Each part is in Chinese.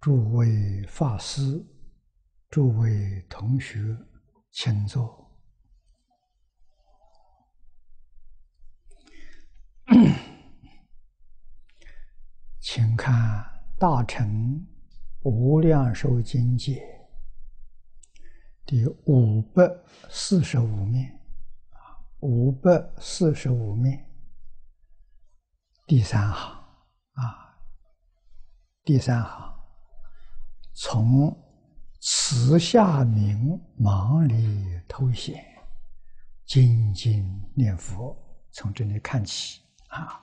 诸位法师、诸位同学，请坐。请看《大乘无量寿经解》第545面，545面第3行第3行，从慈下明盲里偷显，精进念佛，从这里看起啊。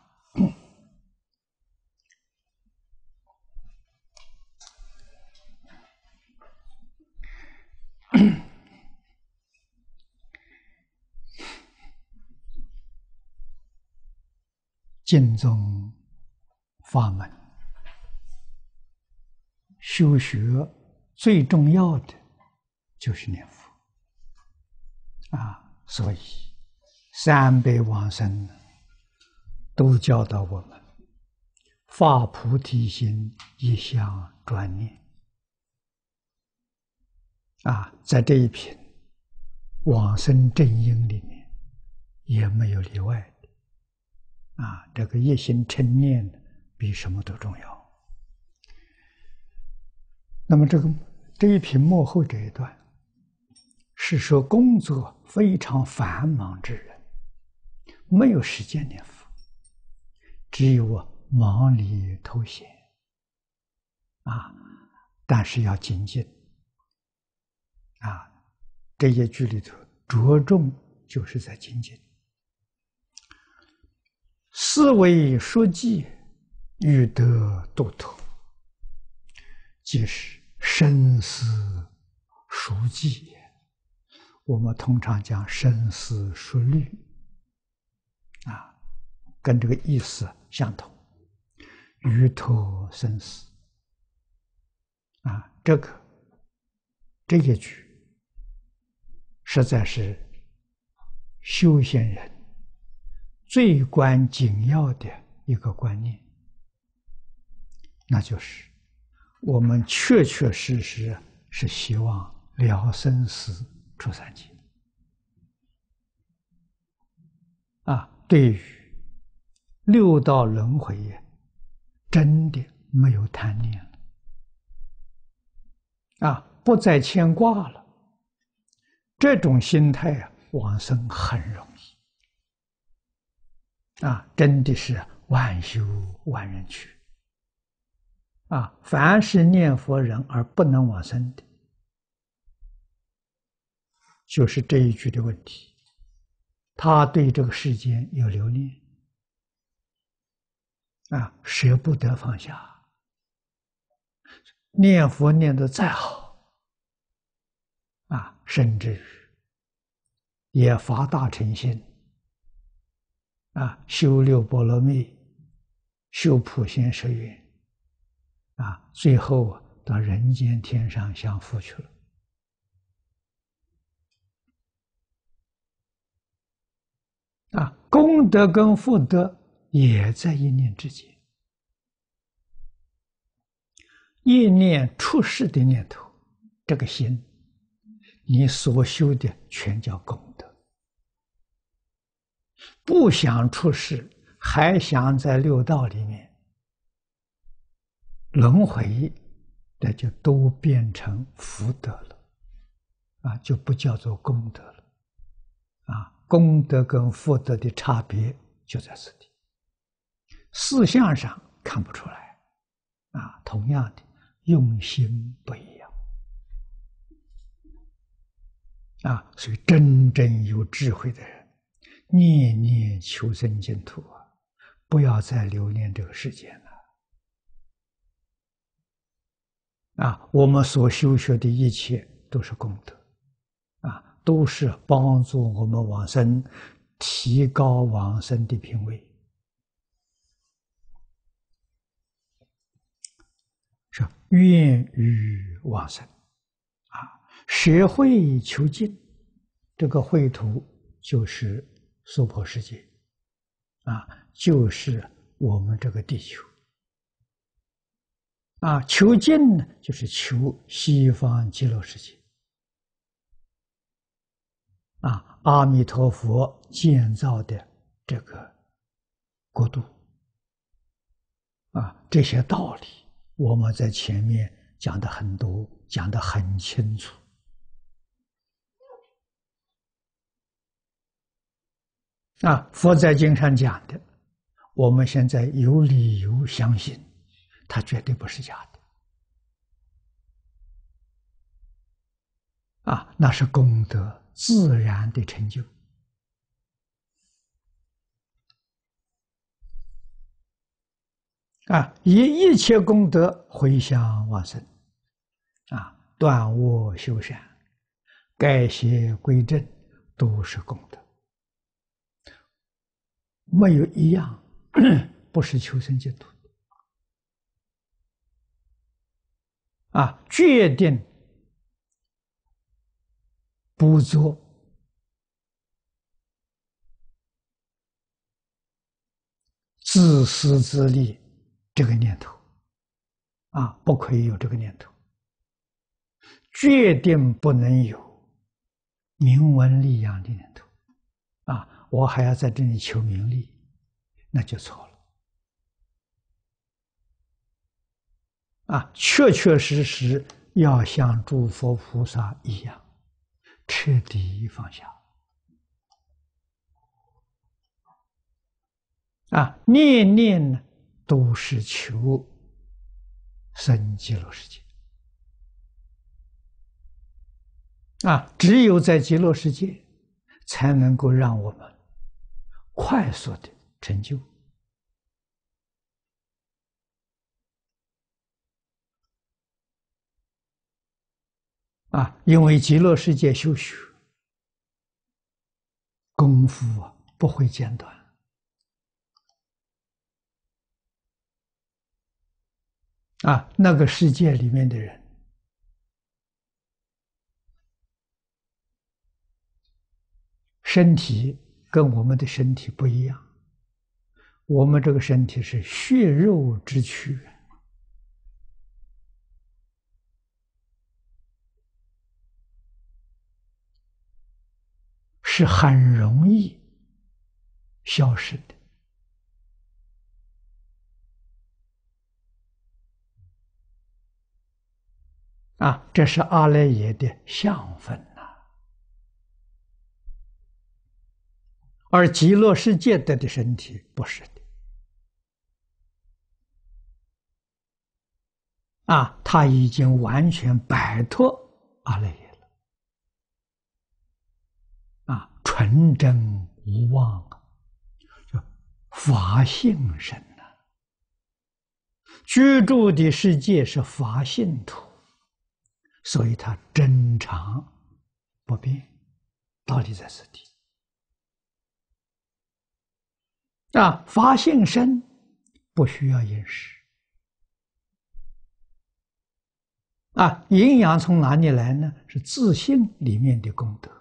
净宗法门修学最重要的就是念佛所以三辈往生都教导我们发菩提心，一向专念在这一品往生正因里面也没有例外的这个一心称念比什么都重要。那么这一品末后这一段是说工作非常繁忙之人没有时间念佛，只有忙里偷闲但是要精进这一句里头着重就是在精进。思维说记，欲得度脱，即是深思熟记。我们通常讲深思熟虑跟这个意思相同。欲脱生死这一句实在是修行人最关紧要的一个观念，那就是我们确确实实是希望了生死出三界对于六道轮回真的没有贪念了不再牵挂了，这种心态往生很容易真的是万修万人去凡是念佛人而不能往生的，就是这一句的问题。他对这个世间有留恋舍不得放下，念佛念得再好甚至也发大乘心修六波罗蜜，修普贤十愿最后到人间天上享福去了功德跟福德也在一念之间。一念出世的念头，这个心你所修的全叫功德。不想出世，还想在六道里面轮回，那就都变成福德了就不叫做功德了功德跟福德的差别就在此地，事相上看不出来同样的用心不一样所以真正有智慧的人念念求生净土不要再留恋这个世间了我们所修学的一切都是功德都是帮助我们往生，提高往生的品位。是愿欲往生学会求尽，这个绘图就是娑婆世界就是我们这个地球求尽呢，就是求西方极乐世界。阿弥陀佛建造的这个国度。这些道理我们在前面讲的很多，讲得很清楚。佛在经上讲的，我们现在有理由相信，它绝对不是假的。那是功德自然的成就。以一切功德回向往生，断恶修善，改邪归正，都是功德，没有一样不是求生净土决定不做自私自利这个念头，不可以有这个念头，决定不能有名闻利养的念头，我还要在这里求名利，那就错了。确确实实要像诸佛菩萨一样，彻底放下。念念呢都是求生极乐世界。只有在极乐世界，才能够让我们快速的成就。因为极乐世界修学功夫不会间断。那个世界里面的人，身体跟我们的身体不一样，我们这个身体是血肉之躯，是很容易消失的。这是阿赖耶的相分而极乐世界的身体不是的。他已经完全摆脱阿赖耶了。纯真无妄就法性身居住的世界是法性土，所以它真常不变，道理在此地。法性身不需要饮食。营养从哪里来呢？是自性里面的功德，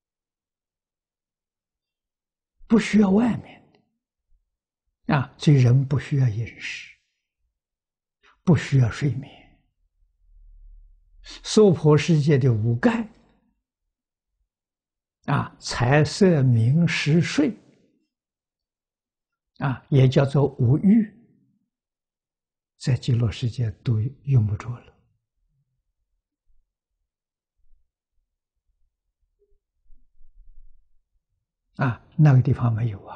不需要外面的。所以人不需要饮食，不需要睡眠。娑婆世界的五盖财色名食睡也叫做五欲，在极乐世界都用不着了。那个地方没有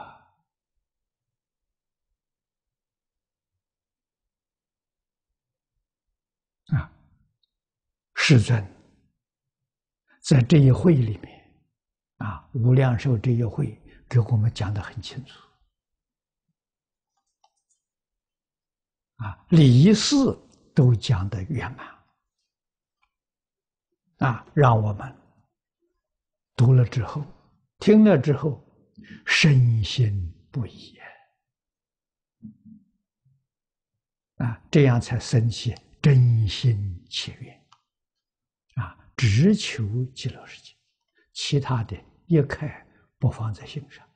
世尊在这一会里面无量寿这一会给我们讲得很清楚理事都讲得圆满让我们读了之后听了之后深信不疑这样才生起真心切愿只求极乐世界，其他的一概不放在心上。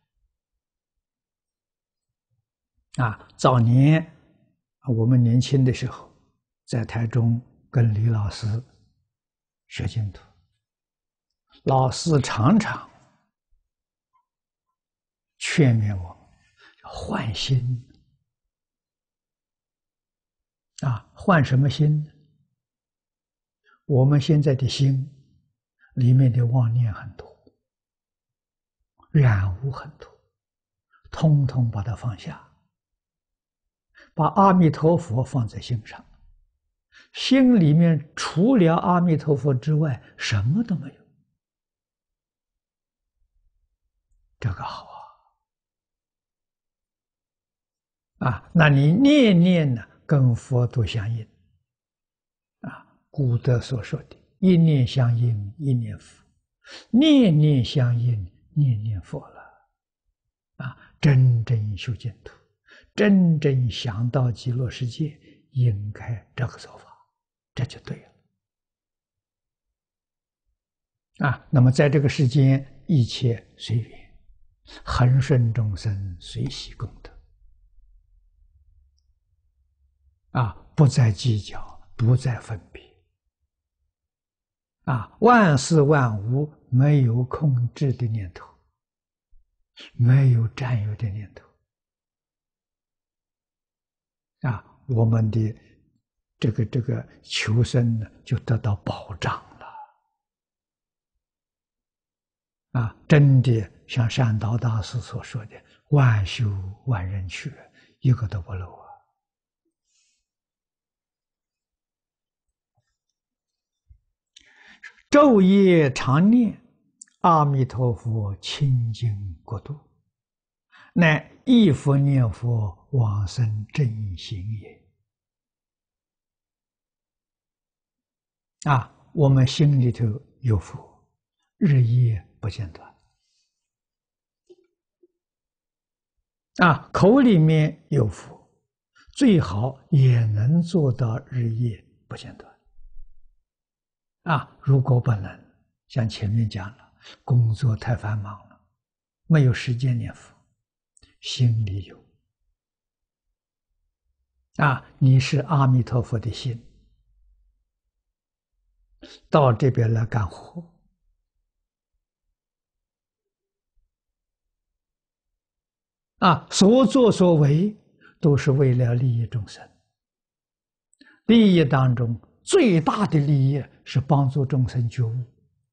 早年我们年轻的时候在台中跟李老师学净土，老师常常劝勉我换心啊，换什么心呢？我们现在的心里面的妄念很多，染污很多，通通把它放下，把阿弥陀佛放在心上，心里面除了阿弥陀佛之外，什么都没有。这个好啊！那你念念呢，跟佛都相应啊。古德所说的“一念相应，一念佛；念念相应，念念佛”了啊！真正修净土，真正想到极乐世界，应该这个做法，这就对了啊。那么在这个世间，一切随缘，恒顺众生，随喜功德啊，不再计较，不再分别啊，万事万物没有控制的念头，没有占有的念头啊，我们的这个求生呢，就得到保障了啊！真的像善导大师所说的“万修万人去，一个都不漏啊”。昼夜常念阿弥陀佛清净国度，乃忆佛念佛往生真行也。啊，我们心里头有佛，日夜不间断。啊，口里面有佛，最好也能做到日夜不间断。啊，如果不能，像前面讲了，工作太繁忙了，没有时间念佛，心里有。啊，你是阿弥陀佛的心，到这边来干活。啊，所作所为都是为了利益众生。利益当中最大的利益是帮助众生觉悟。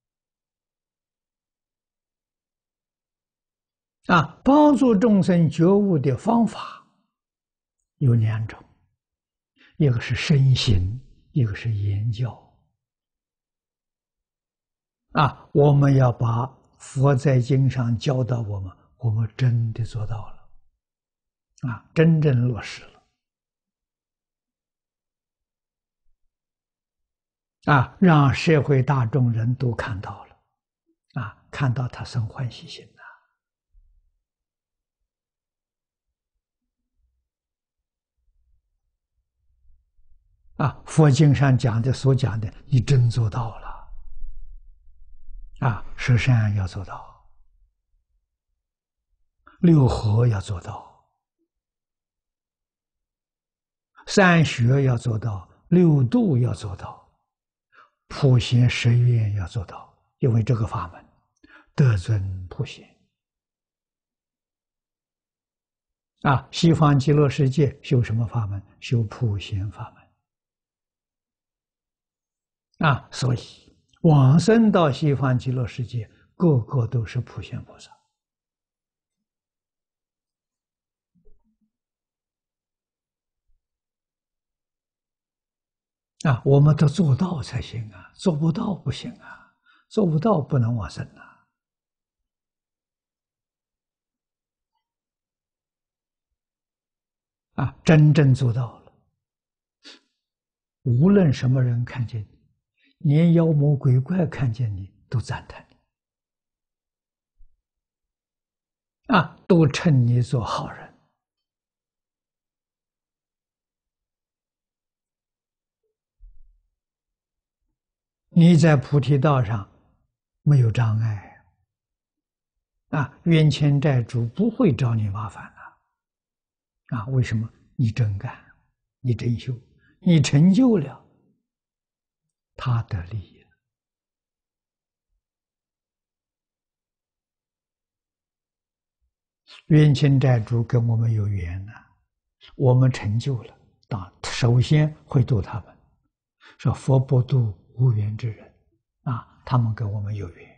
啊，帮助众生觉悟的方法有两种，一个是身行，一个是言教。啊，我们要把佛在经上教导我们，我们真的做到了，啊，真正落实了，啊，让社会大众人都看到了，啊，看到他生欢喜心啊，佛经上讲的所讲的，你真做到了。啊，十善要做到，六和要做到，三学要做到，六度要做到，普贤十愿要做到。因为这个法门得尊普贤。啊，西方极乐世界修什么法门？修普贤法门。啊，所以往生到西方极乐世界，个个都是普贤菩萨。啊，我们都做到才行啊，做不到不行啊，做不到不能往生啊。啊，真正做到了，无论什么人看见你，连妖魔鬼怪看见你都赞叹你，啊，都称你做好人。你在菩提道上没有障碍，啊，冤亲债主不会找你麻烦了，啊，为什么？你真干，你真修， 你成就了，他得利益了。冤亲债主跟我们有缘呢，我们成就了，首先会度他们。说佛不度无缘之人，他们跟我们有缘。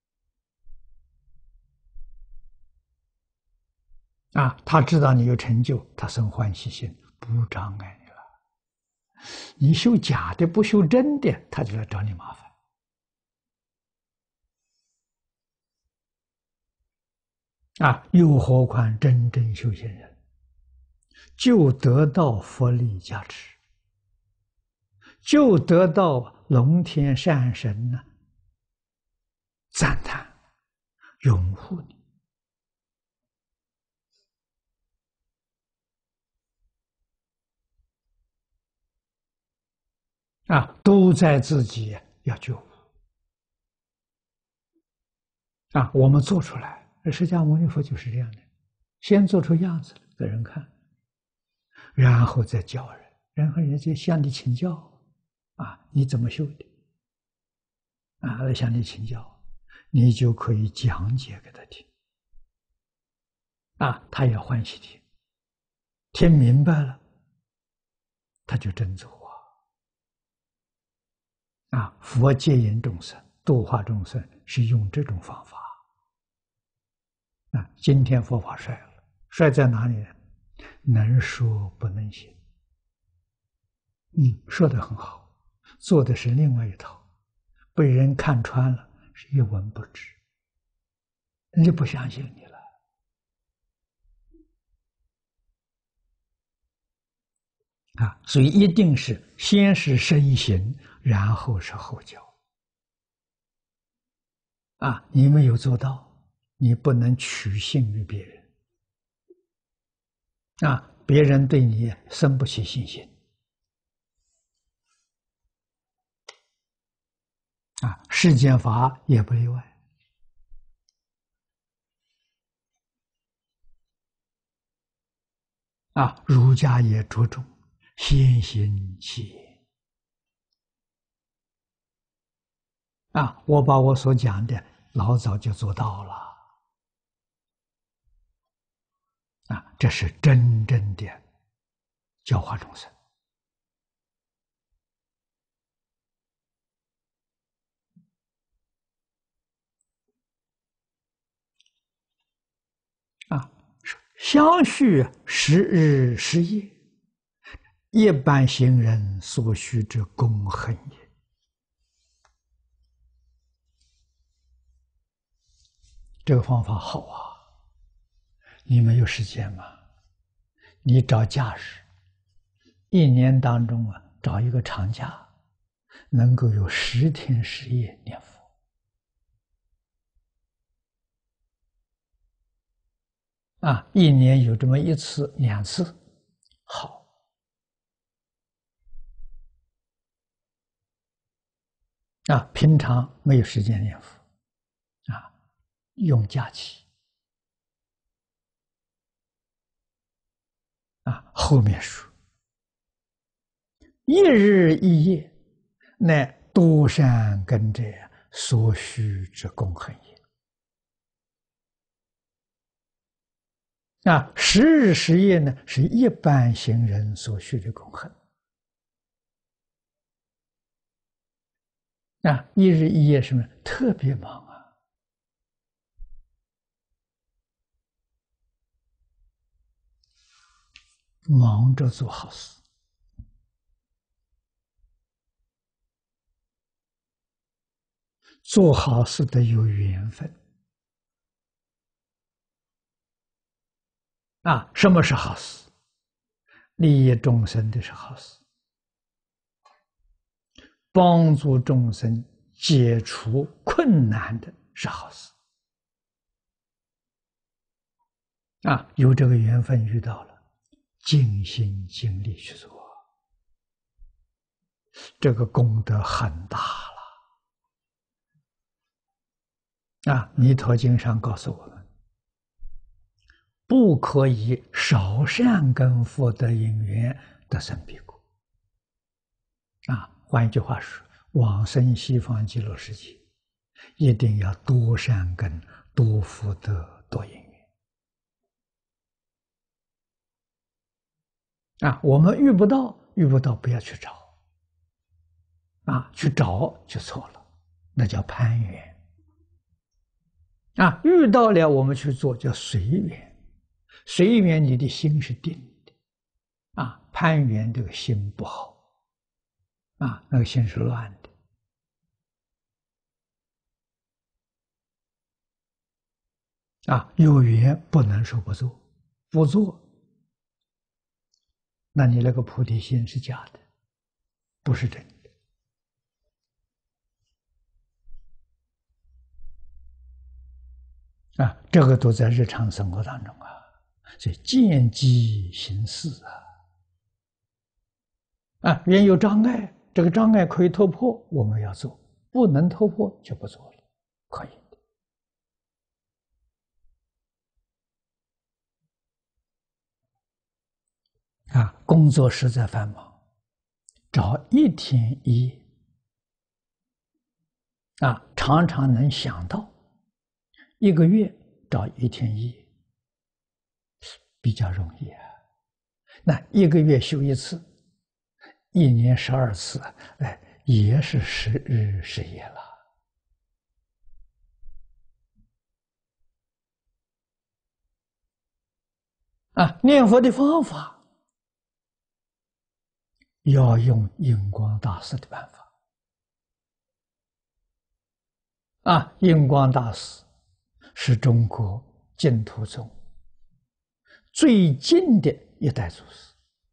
他知道你有成就，他生欢喜心，不障碍你了。你修假的，不修真的，他就来找你麻烦。又何况真正修行人，就得到佛力加持，就得到龙天善神赞叹、拥护你。都在自己要觉悟。我们做出来，释迦牟尼佛就是这样的，先做出样子给人看，然后再教人，然后人家向你请教，你怎么修的？来向你请教，你就可以讲解给他听，他也欢喜听，听明白了，他就真走佛接引众生、度化众生是用这种方法。今天佛法衰了，衰在哪里呢？能说不能行。说得很好，做的是另外一套，被人看穿了，是一文不值，人家不相信你了。所以一定是先是身行，然后是后教。你没有做到，你不能取信于别人。别人对你生不起信心。世间法也不例外。儒家也着重先行其言。我把我所讲的老早就做到了。这是真正的教化众生。相续10日10夜，一般行人所需之功恨也。这个方法好啊！你没有时间吗？你找假日，一年当中找一个长假，能够有10天10夜念佛。一年有这么1次2次，好。平常没有时间念佛，用假期。后面说1日1夜，乃多善根者所需之功恨也。10日10夜呢，是一般行人所需的功恨。1日1夜什么？特别忙忙着做好事。做好事得有缘分。什么是好事？利益众生的是好事，帮助众生解除困难的是好事。有这个缘分遇到了，尽心尽力去做，这个功德很大了。弥陀经上告诉我们，不可以少善根福德因缘得生彼国。 换一句话说，往生西方极乐世界，一定要多善根、多福德、多因缘。我们遇不到，不要去找。去找就错了，那叫攀缘。遇到了我们去做叫随缘，随缘你的心是定的。攀缘这个心不好，那个心是乱的。有缘不能说不做，不做，那你那个菩提心是假的，不是真的。这个都在日常生活当中所以见机行事原有障碍，这个障碍可以突破，我们要做；不能突破就不做了，可以的。工作实在繁忙，找一天一夜常常能想到。一个月找一天一夜比较容易那一个月修一次，一年12次，也是10日10夜了。念佛的方法要用印光大师的办法。印光大师是中国净土宗最近的一代祖师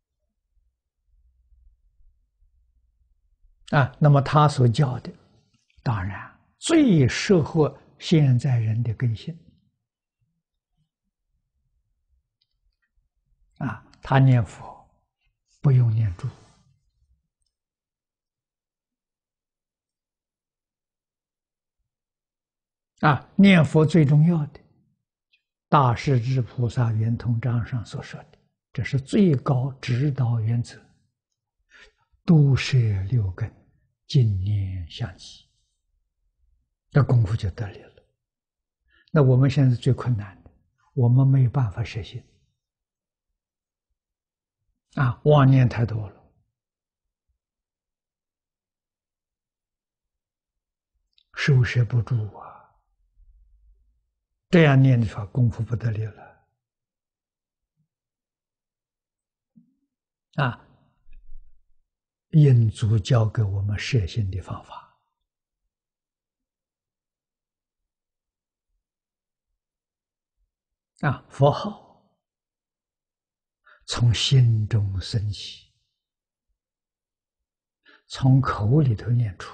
那么他所教的当然最适合现在人的根性他念佛不用念珠念佛最重要的大势至菩萨圆通章上所说的，这是最高指导原则，度摄六根，净念相继，这功夫就得力了。那我们现在最困难的，我们没有办法实现妄念太多了，收摄不住这样念的话，功夫不得了印祖教给我们摄心的方法佛号从心中升起，从口里头念出，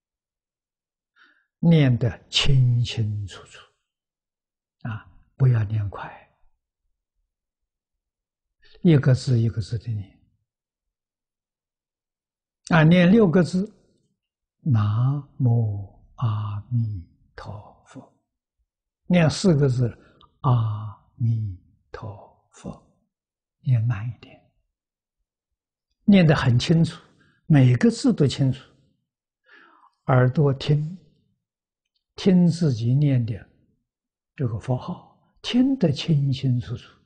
念得清清楚楚不要念快，一个字一个字的念念6个字，南无阿弥陀佛，念4个字，阿弥陀佛，念慢一点，念得很清楚，每个字都清楚，耳朵听自己念的这个佛号，听得清清楚楚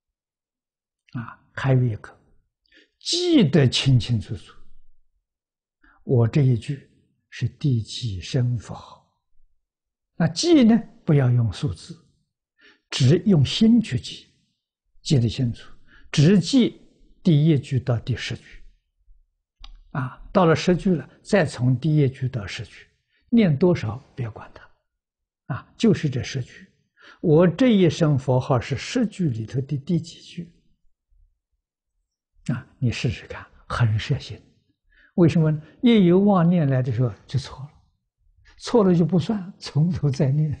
还有一个记得清清楚楚，我这一句是第几声佛号，那记呢不要用数字，只用心去记，记得清楚，只记第1句到第10句到了10句了，再从第1句到10句，念多少别管它就是这10句。我这一声佛号是10句里头的第几句你试试看，很摄心。为什么呢？一有妄念来的时候就错了，错了就不算，从头再念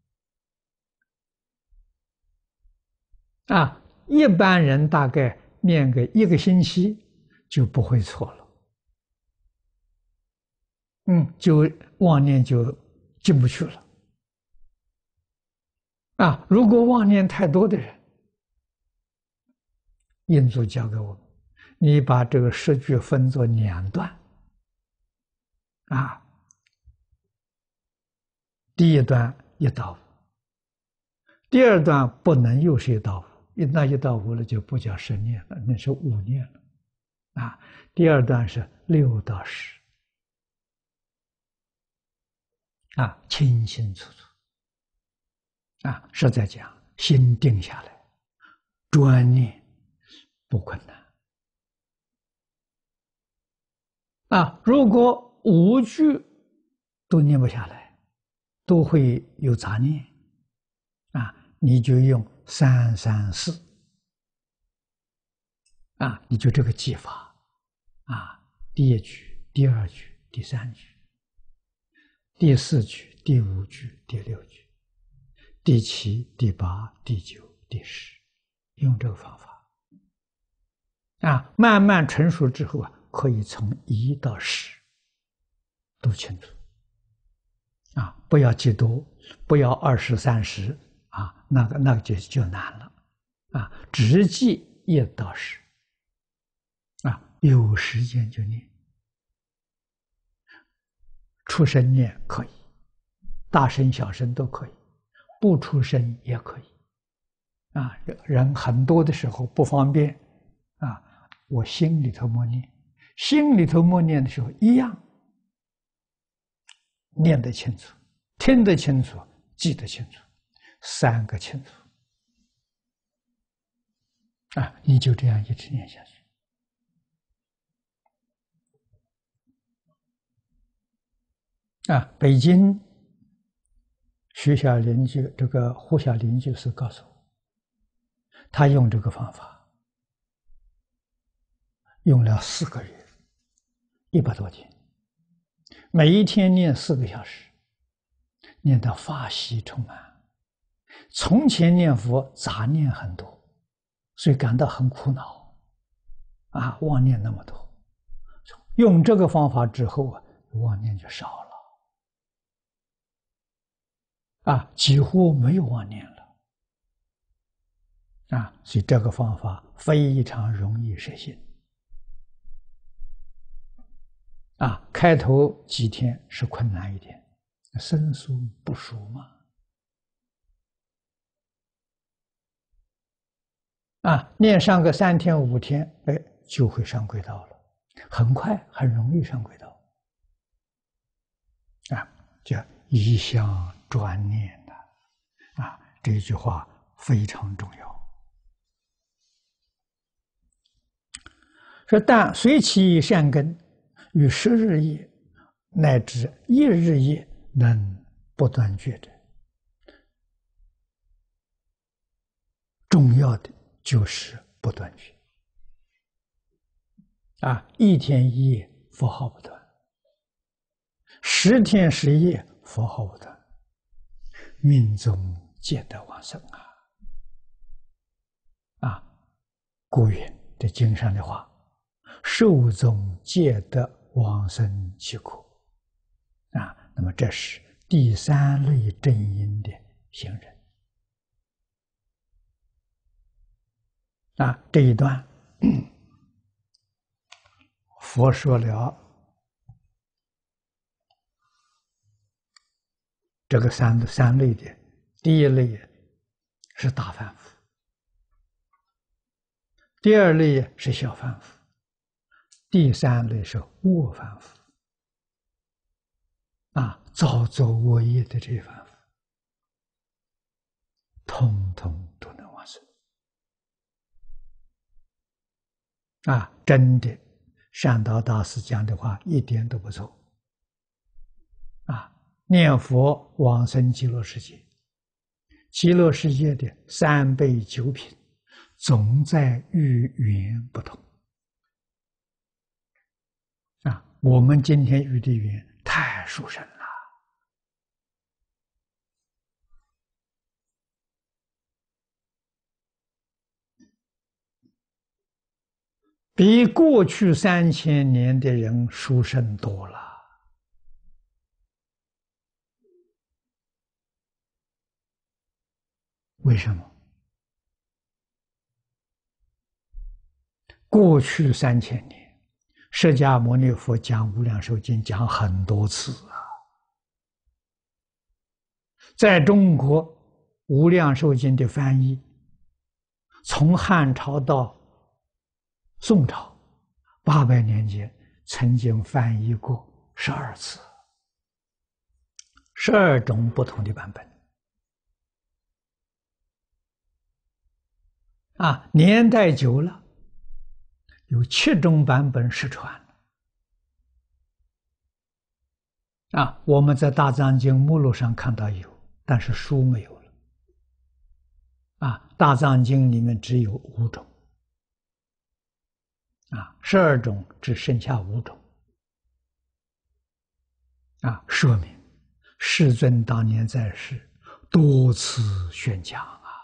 一般人大概念个1个星期就不会错了就妄念就进不去了如果妄念太多的人，印祖教给我们，你把这个10句分作2段啊，第一段一到五，第二段不能又是一到五，那一到五了就不叫十念了，那是五念了。啊，第二段是6到10，啊，清清楚楚。啊，是在讲心定下来，专念不困难。啊，如果5句都念不下来，都会有杂念。啊，你就用334。啊，你就这个记法。啊，第一句、第二句、第三句、第4句、第5句、第6句、第7、第8、第9、第10，用这个方法。啊，慢慢成熟之后啊，可以从1到10都清楚。啊，不要记多，不要20、30啊，那个就难了。啊，只记1到10。啊，有时间就念，出声念可以，大声小声都可以，不出声也可以。啊，人很多的时候不方便，啊，我心里头默念，心里头默念的时候一样念得清楚，听得清楚，记得清楚，3个清楚。啊，你就这样一直念下去。啊，北京徐小邻居，这个胡小邻居是告诉我，他用这个方法用了4个月，100多天，每一天念4个小时，念到法喜充满。从前念佛杂念很多，所以感到很苦恼，啊，妄念那么多。用这个方法之后啊，妄念就少了。啊，几乎没有妄念了。啊，所以这个方法非常容易实行。啊，开头几天是困难一点，生疏不熟嘛。啊，念上个3天5天，哎，就会上轨道了，很快很容易上轨道。啊，叫一向专念的。啊，这一句话非常重要。说但随其善根，于10日夜乃至1日夜能不断绝者，重要的就是不断绝。啊，1天1夜佛号不断，10天10夜佛号不断，命中皆得往生啊！啊，古云这经上的话，寿终皆得往生其苦。啊，那么这是第3类正因的行人。啊，这一段佛说了这个三类的，第一类是大凡夫，第2类是小凡夫，第3类是恶凡夫。啊，造作恶业的这些凡夫，通通都能往生。啊，真的，善导大师讲的话一点都不错。啊，念佛往生极乐世界，极乐世界的3倍9品，总在遇缘不同。啊，我们今天遇的缘太殊胜了，比过去3000年的人殊胜多了。为什么？过去3000年释迦牟尼佛讲《无量寿经》讲很多次啊，在中国《无量寿经》的翻译，从汉朝到宋朝800年间，曾经翻译过12次，12种不同的版本。年代久了，有7种版本失传了。我们在《大藏经》目录上看到有，但是书没有了。《大藏经》里面只有5种。12种只剩下5种。说明世尊当年在世多次宣讲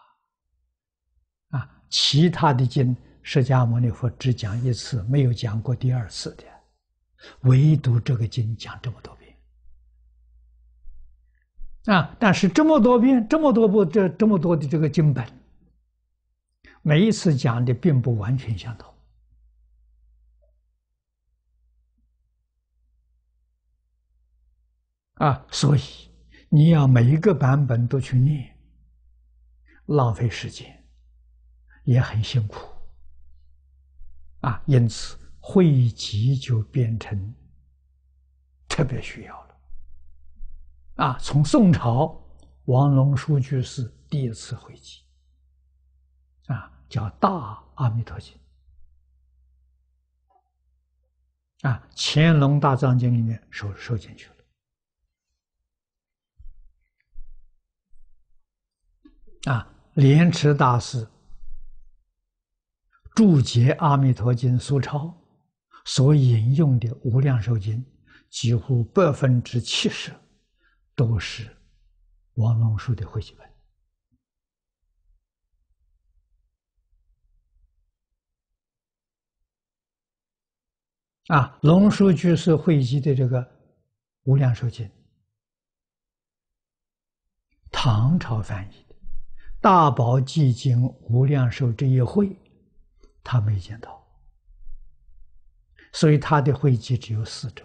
其他的经释迦牟尼佛只讲1次，没有讲过第2次的，唯独这个经讲这么多遍。但是这么多遍，这么多的这个经本，每一次讲的并不完全相同。所以你要每一个版本都去念，浪费时间，也很辛苦。因此汇集就变成特别需要了。从宋朝王龙书居士第1次汇集，叫《大阿弥陀经》。乾隆大藏经里面收进去了。莲池大师注解《阿弥陀经》苏钞所引用的《无量寿经》，几乎70%都是王龙树的汇集本。龙树居士汇集的这个《无量寿经》，唐朝翻译的。大宝积经无量寿这一会，他没见到，所以他的汇集只有4种。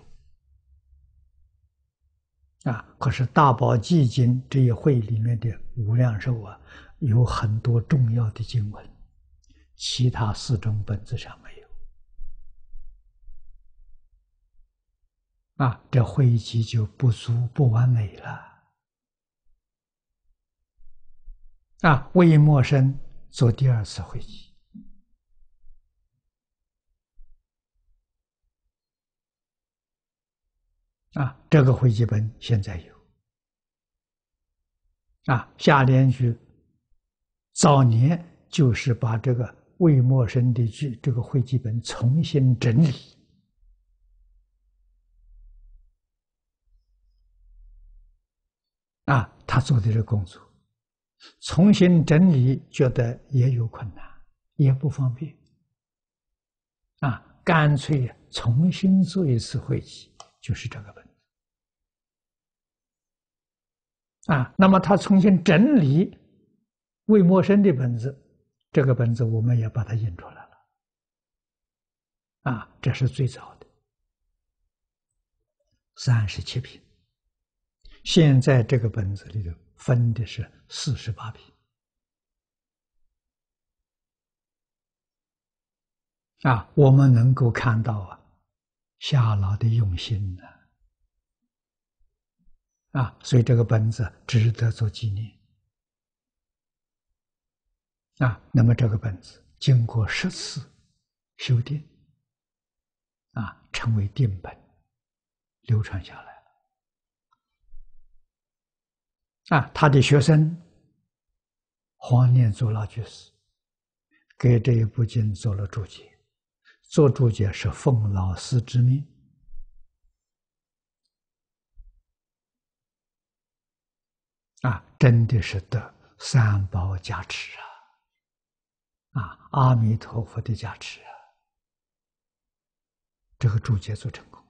可是大宝积经这一会里面的无量寿有很多重要的经文，其他4种本子上没有。这汇集就不足不完美了。魏默生做第2次汇集。这个汇集本现在有。夏莲居早年就是把这个魏默生的这个汇集本重新整理。他做的这个工作，重新整理觉得也有困难，也不方便。干脆重新做1次汇集，就是这个本子。那么他重新整理魏默生的本子，这个本子我们也把它印出来了。这是最早的37品。现在这个本子里头分的是48品。我们能够看到夏老的用心呢。所以这个本子值得做纪念。那么这个本子经过10次修订，成为定本，流传下来了。他的学生黄念祖老居士给这一部经做了注解，做注解是奉老师之命。真的是得三宝加持阿弥陀佛的加持这个注解做成功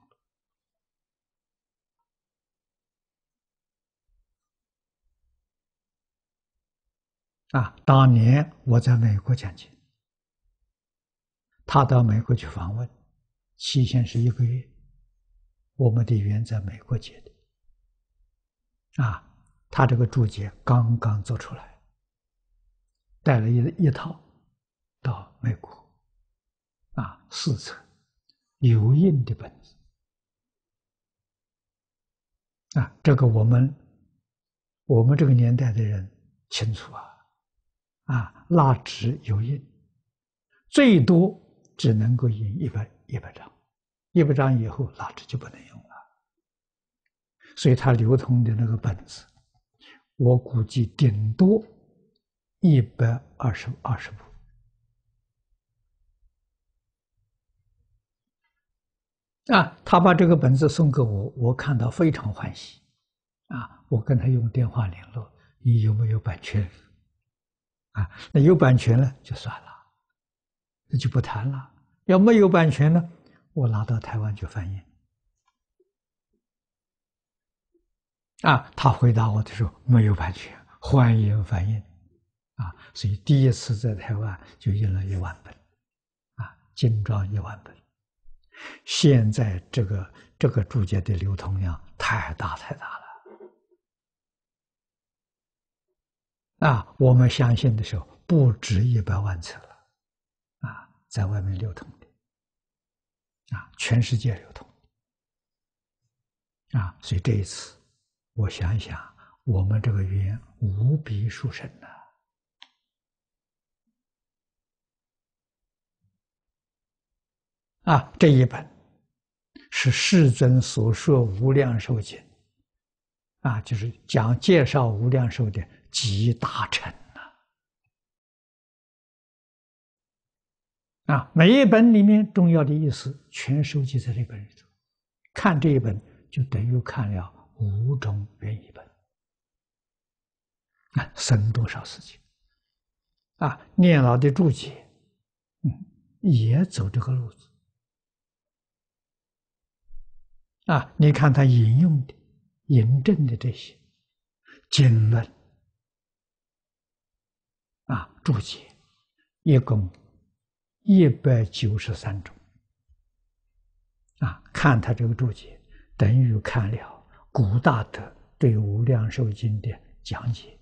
了。当年我在美国讲经，他到美国去访问， 期限是1个月。我们的缘在美国结的，他这个注解刚刚做出来，带了一套到美国，4册油印的本子，这个我们这个年代的人清楚蜡纸油印最多只能够印100张，100张以后蜡纸就不能用了，所以它流通的那个本子，我估计顶多120部。他把这个本子送给我，我看到非常欢喜，我跟他用电话联络，你有没有版权？那有版权了就算了，那就不谈了。要没有版权呢，我拿到台湾去翻译。他回答我的时候没有版权，欢迎翻译。所以第一次在台湾就印了1万本，精装1万本。现在这个注解的流通量太大了，我们相信的时候不止100万册了，在外面流通的，全世界流通，所以这一次我想一想，我们这个缘无比殊胜这一本是世尊所说无量寿经，就是介绍无量寿的集大成每一本里面重要的意思全收集在这本里头，看这一本就等于看了5种原译本，省多少事情念老的注解也走这个路子你看他引用的引证的这些经论注解，一共193种看他这个注解等于看了古大德对无量寿经的讲解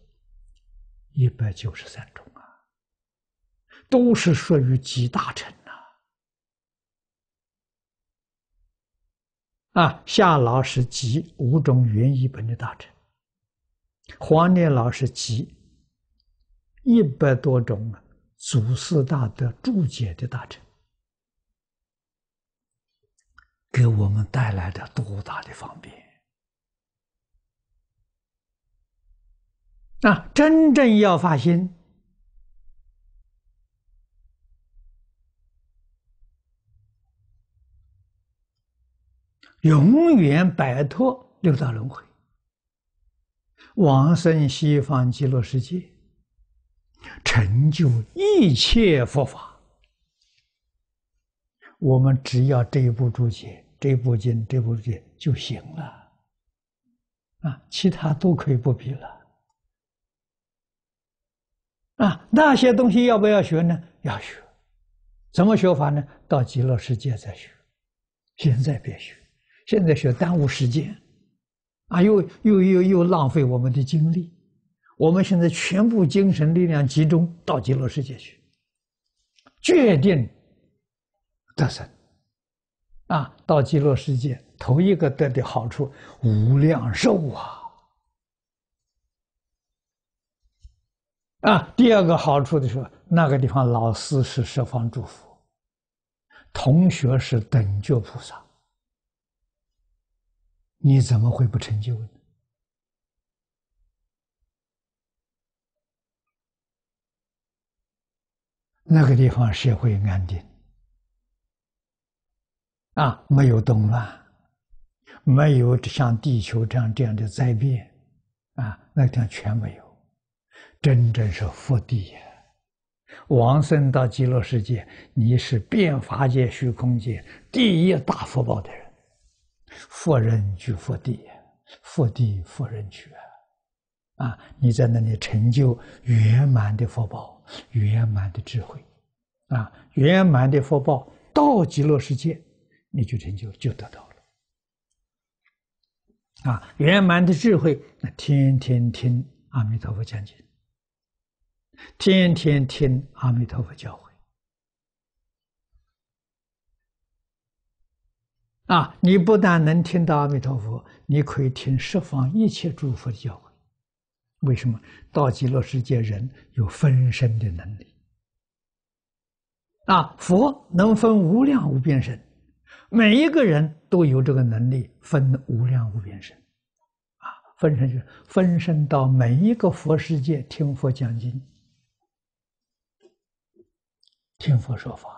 193种都是属于集大成夏老是集5种原译本的大成，黄念老是集100多种祖师大德注解的大成，给我们带来的多大的方便真正要发心，永远摆脱六道轮回，往生西方极乐世界，成就一切佛法。我们只要这一部注解、这部经、这部注解就行了其他都可以不必了那些东西要不要学呢？要学。怎么学法呢？到极乐世界再学，现在别学。现在学耽误时间又浪费我们的精力。我们现在全部精神力量集中到极乐世界去，决定得生到极乐世界头一个得的好处无量寿第二个好处的时候，那个地方老师是十方诸佛，同学是等觉菩萨，你怎么会不成就呢？那个地方社会安定没有动乱，没有像地球这样的灾变那个地方全没有，真正是福地呀！往生到极乐世界，你是遍法界虚空界第一大福报的人，福人居福地，福地福人居你在那里成就圆满的福报，圆满的智慧圆满的福报到极乐世界， 你就成就，就得到了。圆满的智慧，那天天听阿弥陀佛讲经，天天听阿弥陀佛教诲。你不但能听到阿弥陀佛，你可以听十方一切诸佛的教诲。为什么？到极乐世界人有分身的能力。佛能分无量无边身，每一个人都有这个能力分无量无边身。分身就是分身到每一个佛世界听佛讲经，听佛说法。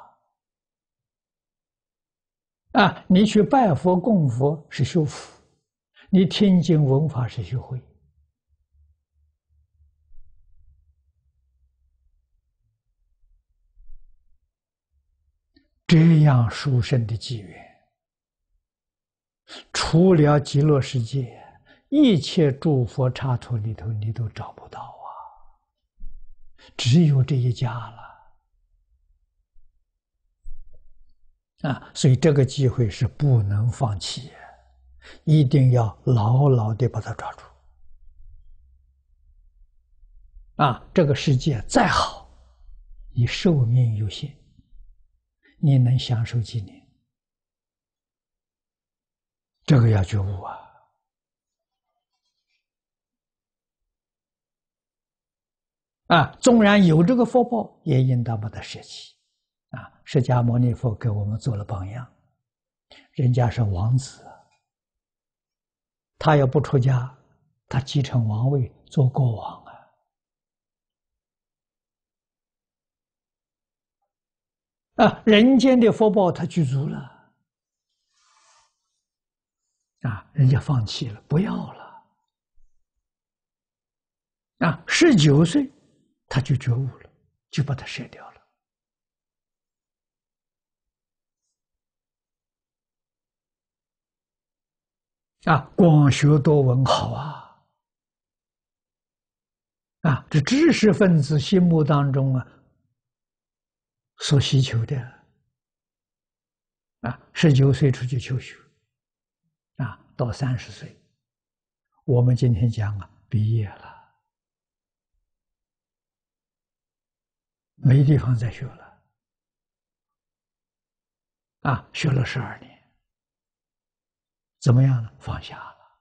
你去拜佛供佛是修福，你听经闻法是修慧。这样殊胜的机缘，除了极乐世界，一切诸佛刹土里头你都找不到啊，只有这一家了。所以这个机会是不能放弃，一定要牢牢地把它抓住。这个世界再好，你寿命有限，你能享受几年？这个要觉悟纵然有这个福报，也应当把它舍弃。释迦牟尼佛给我们做了榜样，人家是王子，他要不出家，他继承王位做国王人间的福报他具足了人家放弃了，不要了19岁他就觉悟了，就把它舍掉了广学多闻好这知识分子心目当中所希求的19岁出去求学到30岁，我们今天讲毕业了，没地方再学了学了12年，怎么样呢？放下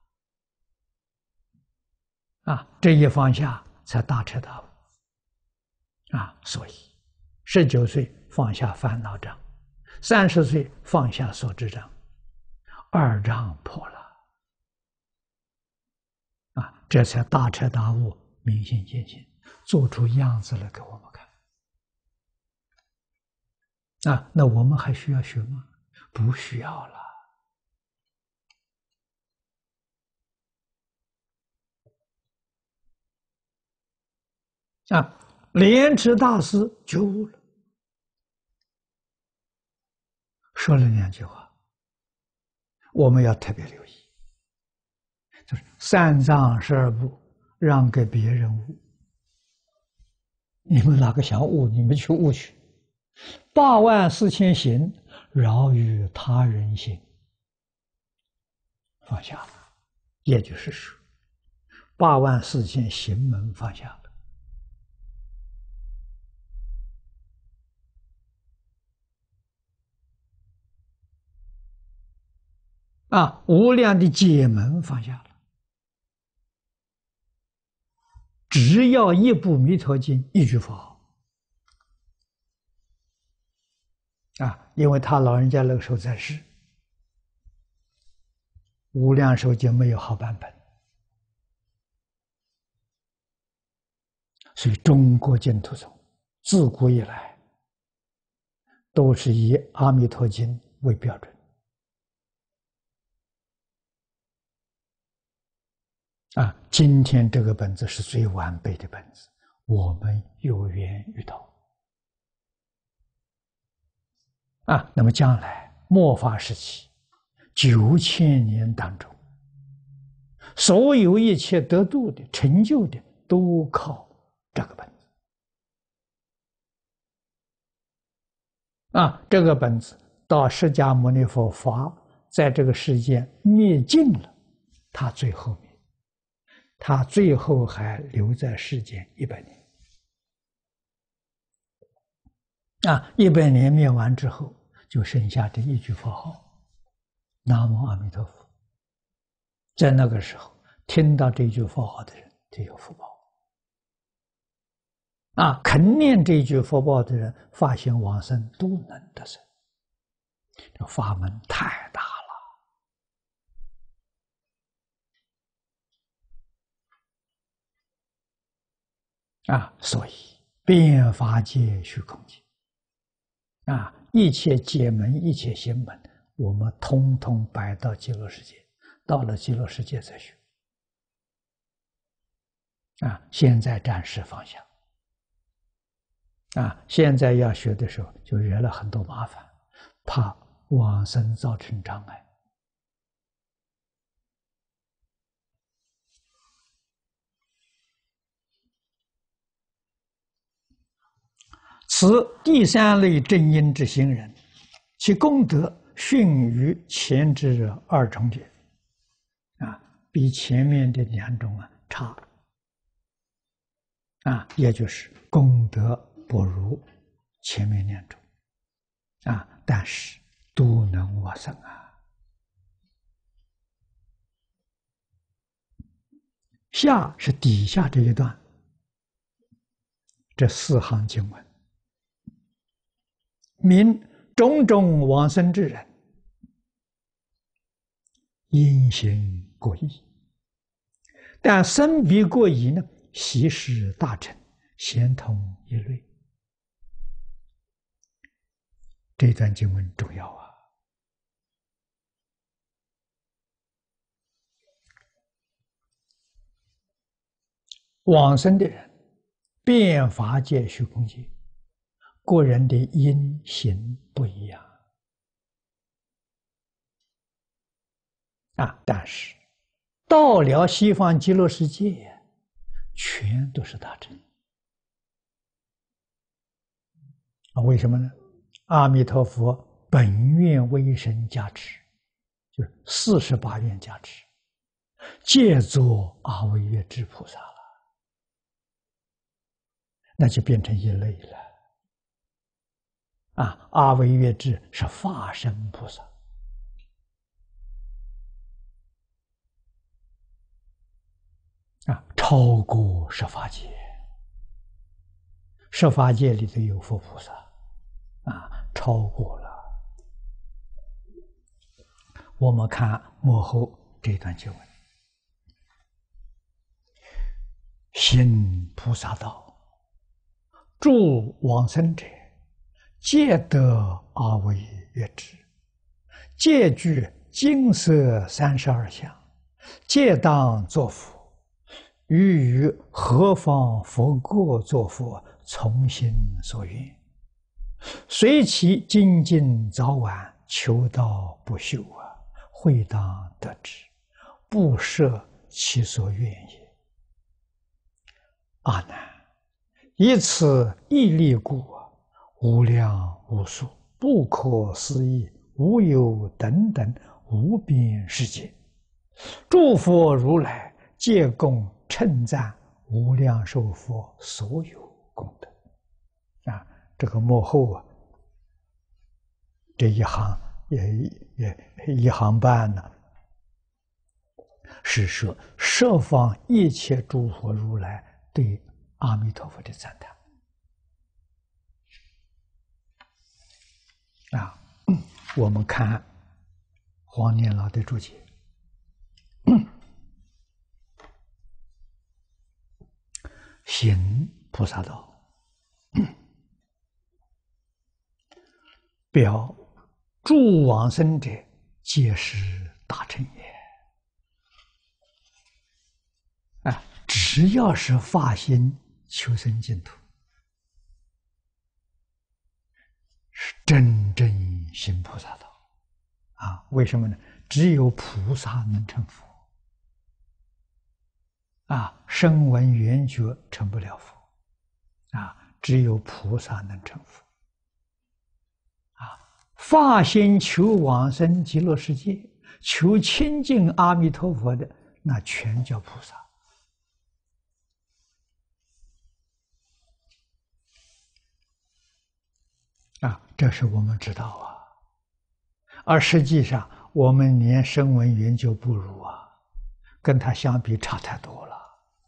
了这一放下才大彻大悟所以19岁放下烦恼障，30岁放下所知障，2障破了这才大彻大悟，明心见性，做出样子来给我们看那我们还需要学吗？不需要了莲池大师觉悟了，说了2句话，我们要特别留意，就是3藏12部让给别人悟，你们哪个想悟，你们去悟去；84000行，饶于他人行，放下了，也就是说84000行门放下了无量的解门放下了，只要一部《弥陀经》，一句佛号因为他老人家那个时候在世，无量寿经没有好版本，所以中国净土宗自古以来都是以《阿弥陀经》为标准今天这个本子是最完备的本子，我们有缘遇到那么将来末法时期9000年当中，所有一切得度的成就的都靠这个本子这个本子到释迦牟尼佛法在这个世界灭尽了，他最后灭，他最后还留在世间100年。100年灭完之后，就剩下这一句佛号：南无阿弥陀佛。在那个时候，听到这句佛号的人就有福报。肯念这句佛报的人，发心往生都能得生。这法门太大了所以遍法界虚空界一切解门、一切行门，我们通通摆到极乐世界，到了极乐世界再学现在暂时放下现在要学的时候就惹了很多麻烦，怕往生造成障碍。此第3类正因之行人，其功德逊于前之2种者比前面的2种差也就是功德不如前面2种但是都能往生下是底下这一段，这4行经文，明种种往生之人，因行各异，但生彼各异呢，悉是大乘，咸同一类。这段经文重要往生的人，遍法界虚空界，个人的因行不一样但是到了西方极乐世界，全都是大乘为什么呢？阿弥陀佛本愿威神加持，就是48愿加持，皆作阿惟越致菩萨了，那就变成一类了阿惟越致是法身菩萨超过十法界，十法界里头有佛菩萨超过了。我们看幕后这段经文，行菩萨道，诸往生者，皆得阿惟越致，皆具金色32相，皆当作佛。于何方佛国作佛，从心所愿，随其精进早晚，求道不休会当得之，不设其所愿也。阿难，以此一力故，无量无数，不可思议，无有等等无边世界，诸佛如来皆共称赞无量寿佛所有功德这个幕后这一行也一行半呢，是说十方一切诸佛如来对阿弥陀佛的赞叹我们看黄念老的注解，行菩萨道，表诸往生者皆是大乘也。只要是发心求生净土，是真正行菩萨道为什么呢？只有菩萨能成佛声闻缘觉成不了佛只有菩萨能成佛发心求往生极乐世界，求亲近阿弥陀佛的，那全叫菩萨。这是我们知道啊。而实际上，我们连声闻缘就不如啊，跟他相比差太多了。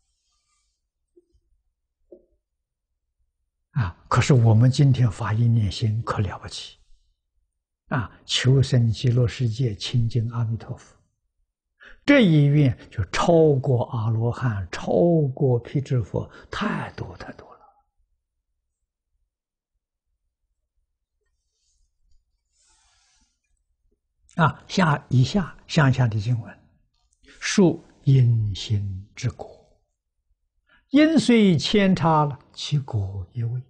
可是我们今天发一念心可了不起求生极乐世界，亲近阿弥陀佛，这一愿就超过阿罗汉，超过辟支佛，太多太多了。以下向下的经文，述因心之果，因虽千差了，其果一味。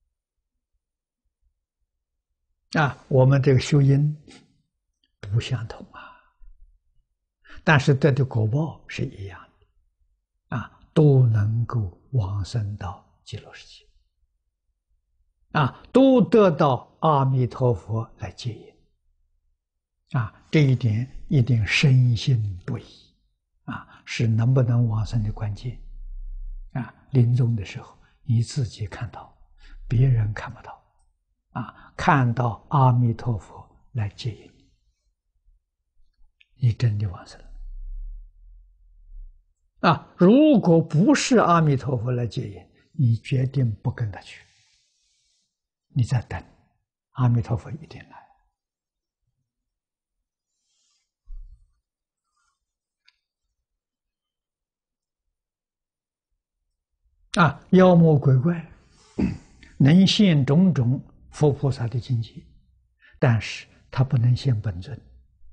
我们这个修因不相同但是得的果报是一样的都能够往生到极乐世界都得到阿弥陀佛来接引这一点一定深信不疑是能不能往生的关键临终的时候你自己看到，别人看不到看到阿弥陀佛来接引你，你真的往生了如果不是阿弥陀佛来接引，你决定不跟他去，你在等阿弥陀佛一定来妖魔鬼怪能现种种佛菩萨的境界，但是他不能现本尊。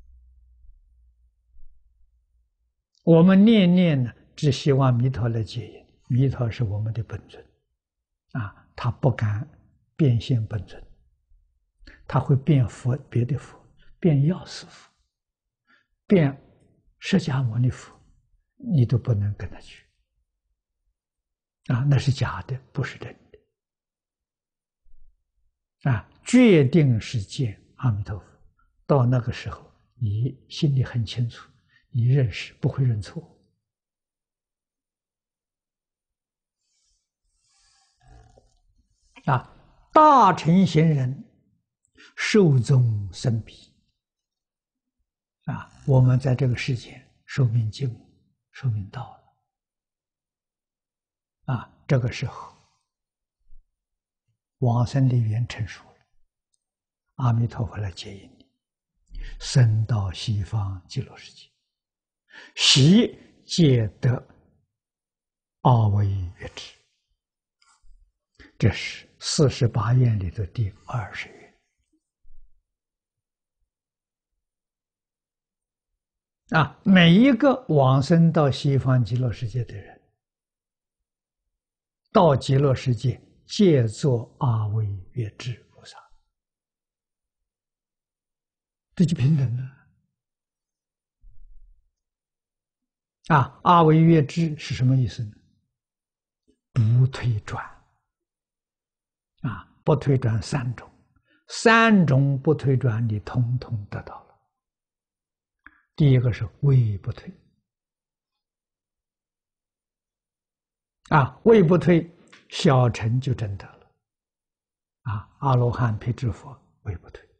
我们念念呢，只希望弥陀来接引，弥陀是我们的本尊他不敢变现本尊，他会变佛，别的佛，变药师佛，变释迦牟尼佛，你都不能跟他去那是假的，不是真的决定是见阿弥陀佛。到那个时候，你心里很清楚，你认识，不会认错大乘贤人寿终生彼我们在这个世间寿命尽，寿命到了这个时候往生的缘成熟了，阿弥陀佛来接引你，升到西方极乐世界，悉皆得阿惟越致。这是48愿里的第20愿每一个往生到西方极乐世界的人，到极乐世界皆作阿惟越致菩萨，这就平等了阿惟越致是什么意思呢？不退转不退转3种，3种不退转你统统得到了。第一个是位不退位不退，小乘就真得了阿罗汉、辟支佛位不退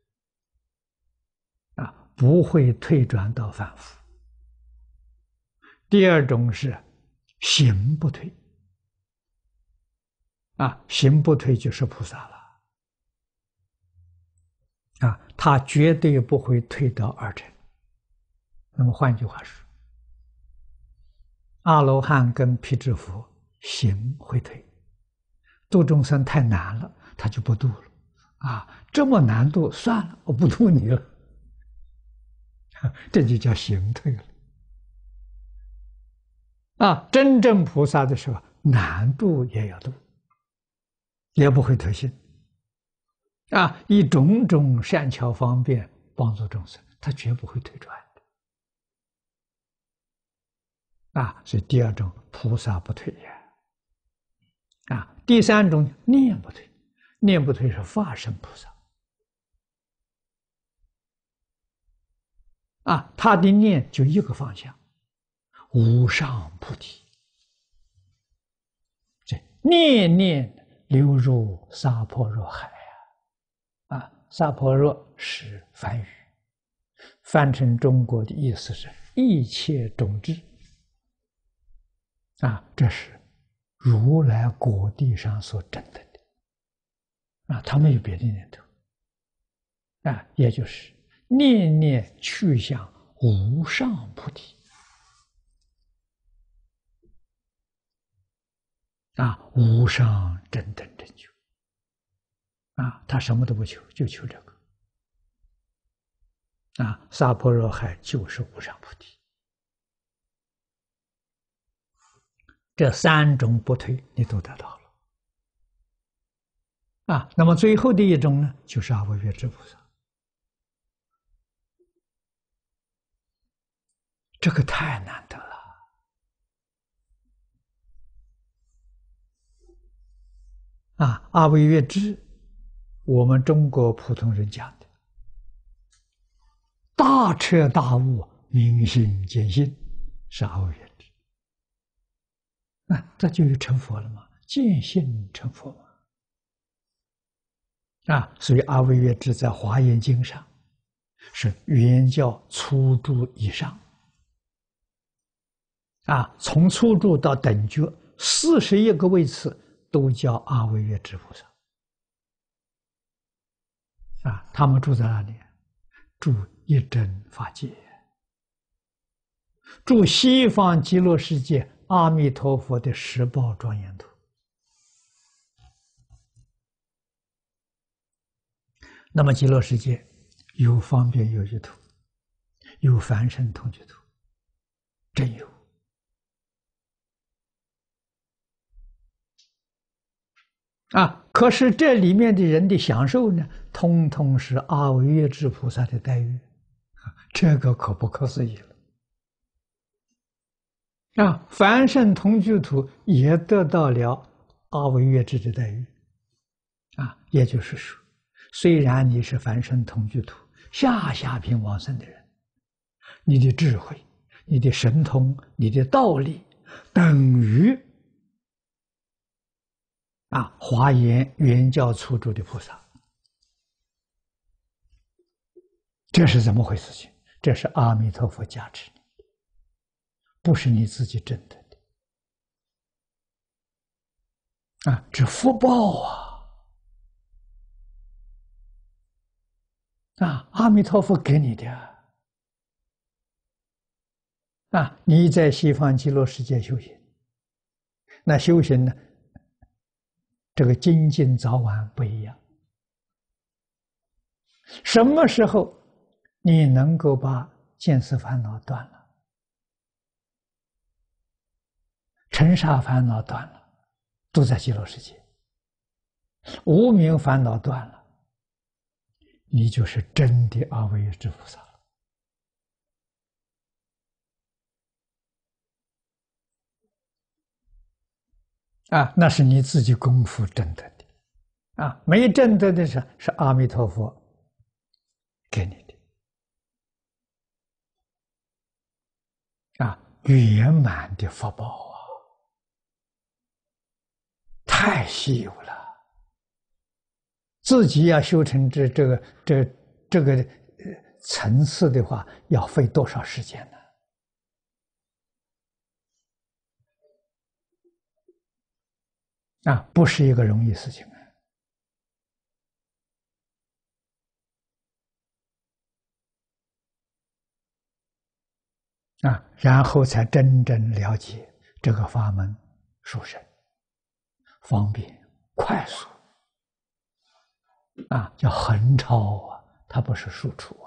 不会退转到凡夫。第二种是行不退行不退就是菩萨了他绝对不会退到2乘。那么换句话说，阿罗汉跟辟支佛行会退，度众生太难了，他就不度了这么难度，算了，我不度你了这就叫行退了真正菩萨的时候，难度也要度，也不会退心以种种善巧方便帮助众生，他绝不会退转所以第二种菩萨不退第三种念不退，念不退是化身菩萨他的念就一个方向，无上菩提。这念念流入萨婆若海萨婆若是梵语，翻成中国的意思是一切种智这是如来果地上所证得的他没有别的念头也就是念念去向无上菩提无上正等正觉他什么都不求，就求这个萨婆若海就是无上菩提。这三种不退你都得到了那么最后的一种呢，就是阿惟越致菩萨。这个太难得了阿惟越致，我们中国普通人讲的大彻大悟、明心见性是阿惟越致。这就成佛了嘛，见性成佛嘛所以阿惟越致在《华严经》上是原教初住以上从初住到等觉41个位次都叫阿惟越致菩萨他们住在哪里？住一真法界，住西方极乐世界阿弥陀佛的十报庄严土。那么极乐世界有方便有余土，有凡圣同居土，真有可是这里面的人的享受呢，通通是阿惟越致菩萨的待遇这个可不可思议了凡圣同居土也得到了阿惟越致的待遇也就是说，虽然你是凡圣同居土下品往生的人，你的智慧、你的神通、你的道力等于华严原教初住的菩萨，这是怎么回事情？这是阿弥陀佛加持你，不是你自己证得的这福报阿弥陀佛给你的你在西方极乐世界修行，那修行呢？这个精进早晚不一样。什么时候你能够把见思烦恼断了，尘沙烦恼断了，都在极乐世界。无明烦恼断了，你就是真的阿惟越致菩萨了那是你自己功夫证得的没证得的是阿弥陀佛给你的圆满的福报太稀有了。自己要修成这个层次的话，要费多少时间呢？不是一个容易事情然后才真正了解这个法门殊胜、方便、快速叫横超它不是输出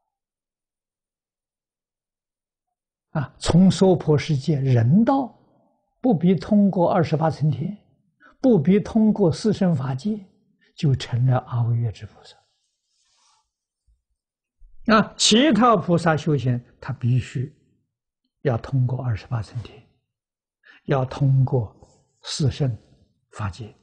从娑婆世界人道，不必通过28层天，不必通过四圣法界，就成了阿惟越致菩萨。其他菩萨修行，他必须要通过28层天，要通过四圣法界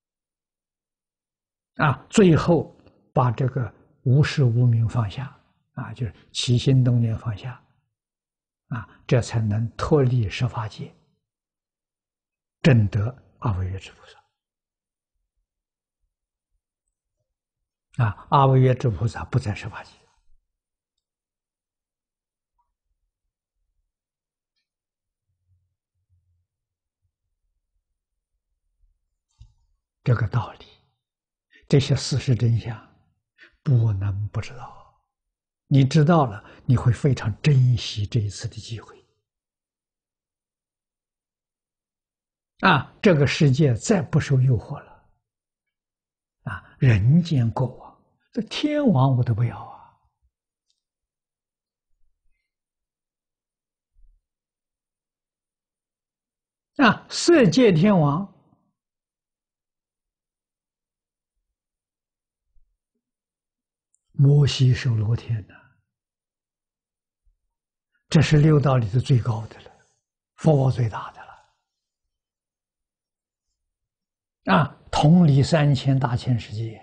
最后把这个无始无明放下就是起心动念放下，这才能脱离十法界，证得阿惟越致菩萨。阿惟越致菩萨不在十法界。这个道理，这些事实真相，不能不知道。你知道了，你会非常珍惜这一次的机会。这个世界再不受诱惑了。人间过往，这天王我都不要色界天王。摩西受罗天这是六道里的最高的了，佛宝最大的了。统理3000大千世界。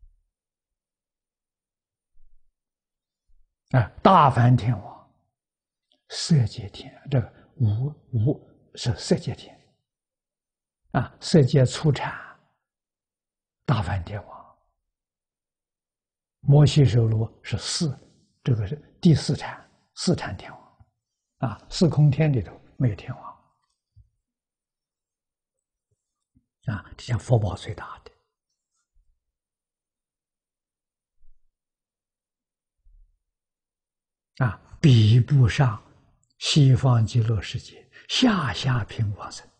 大梵天王，色界天，这个无是色界天。色界初禅，大梵天王。摩西受罗是这个是第四禅，四禅天王。四空天里头没有天王。这叫佛宝最大的。比不上西方极乐世界下品往生。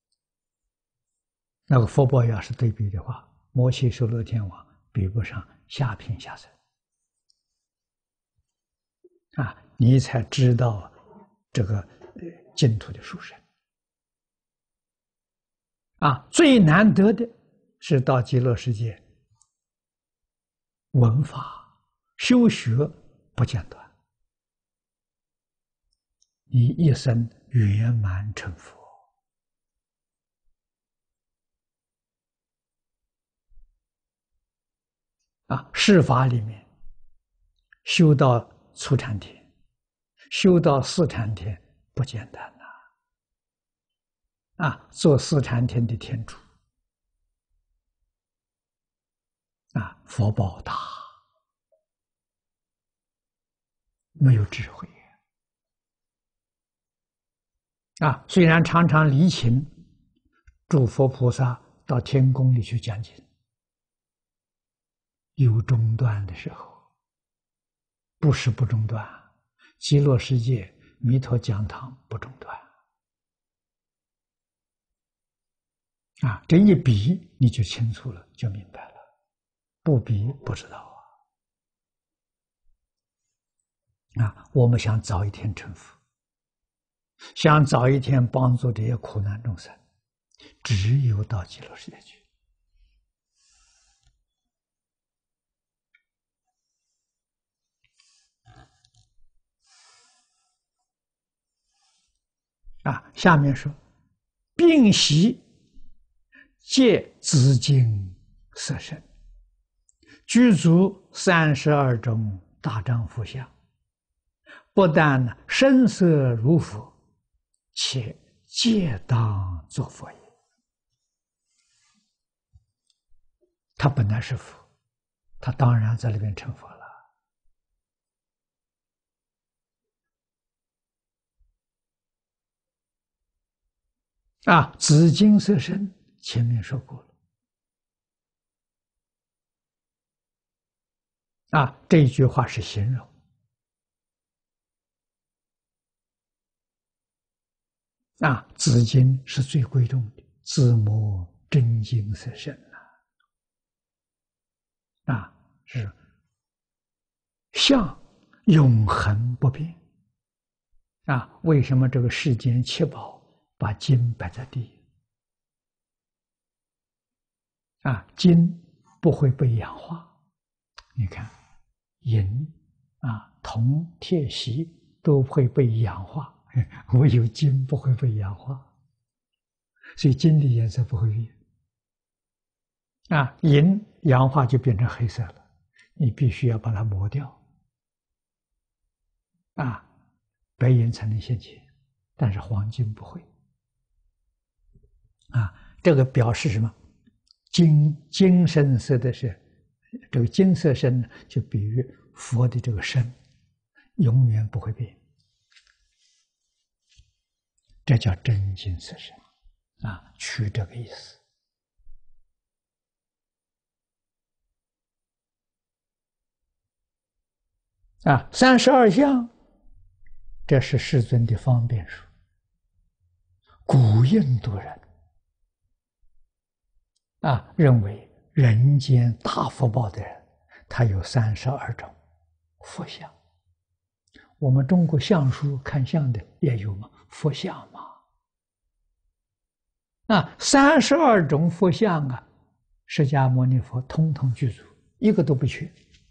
那个佛宝要是对比的话，摩西受罗天王比不上下品下生。你才知道这个净土的殊胜。最难得的是到极乐世界闻法修学不间断，你一生圆满成佛。世法里面修到初禅天，修到四禅天不简单做四禅天的天主佛宝大，没有智慧虽然常常离情诸佛菩萨到天宫里去讲经，有中断的时候，不是不中断。极乐世界弥陀讲堂不中断。这一比你就清楚了，就明白了。不比不知道我们想早一天成佛，想早一天帮助这些苦难众生，只有到极乐世界去。下面说，并习戒自净色身，具足32种大丈夫相，不但身色如佛，且戒当作佛也。他本来是佛，他当然在那边成佛了。紫金色身前面说过了。这句话是形容。紫金是最贵重的，自摸真金色身是相永恒不变。为什么这个世间七宝把金摆在第一？金不会被氧化。你看，银铜、铁、锡都会被氧化，唯有金不会被氧化，所以金的颜色不会变。银氧化就变成黑色了，你必须要把它磨掉。 啊，白银才能现钱，但是黄金不会。啊，这个表示什么？金身色的是这个金色身呢，就比喻佛的这个身永远不会变，这叫真金色身啊，取这个意思。啊，32相，这是世尊的方便说。古印度人啊，认为人间大福报的人，他有32种佛相。我们中国相书看相的也有嘛，佛像嘛。啊，32种佛像啊，释迦牟尼佛通通具足，一个都不缺。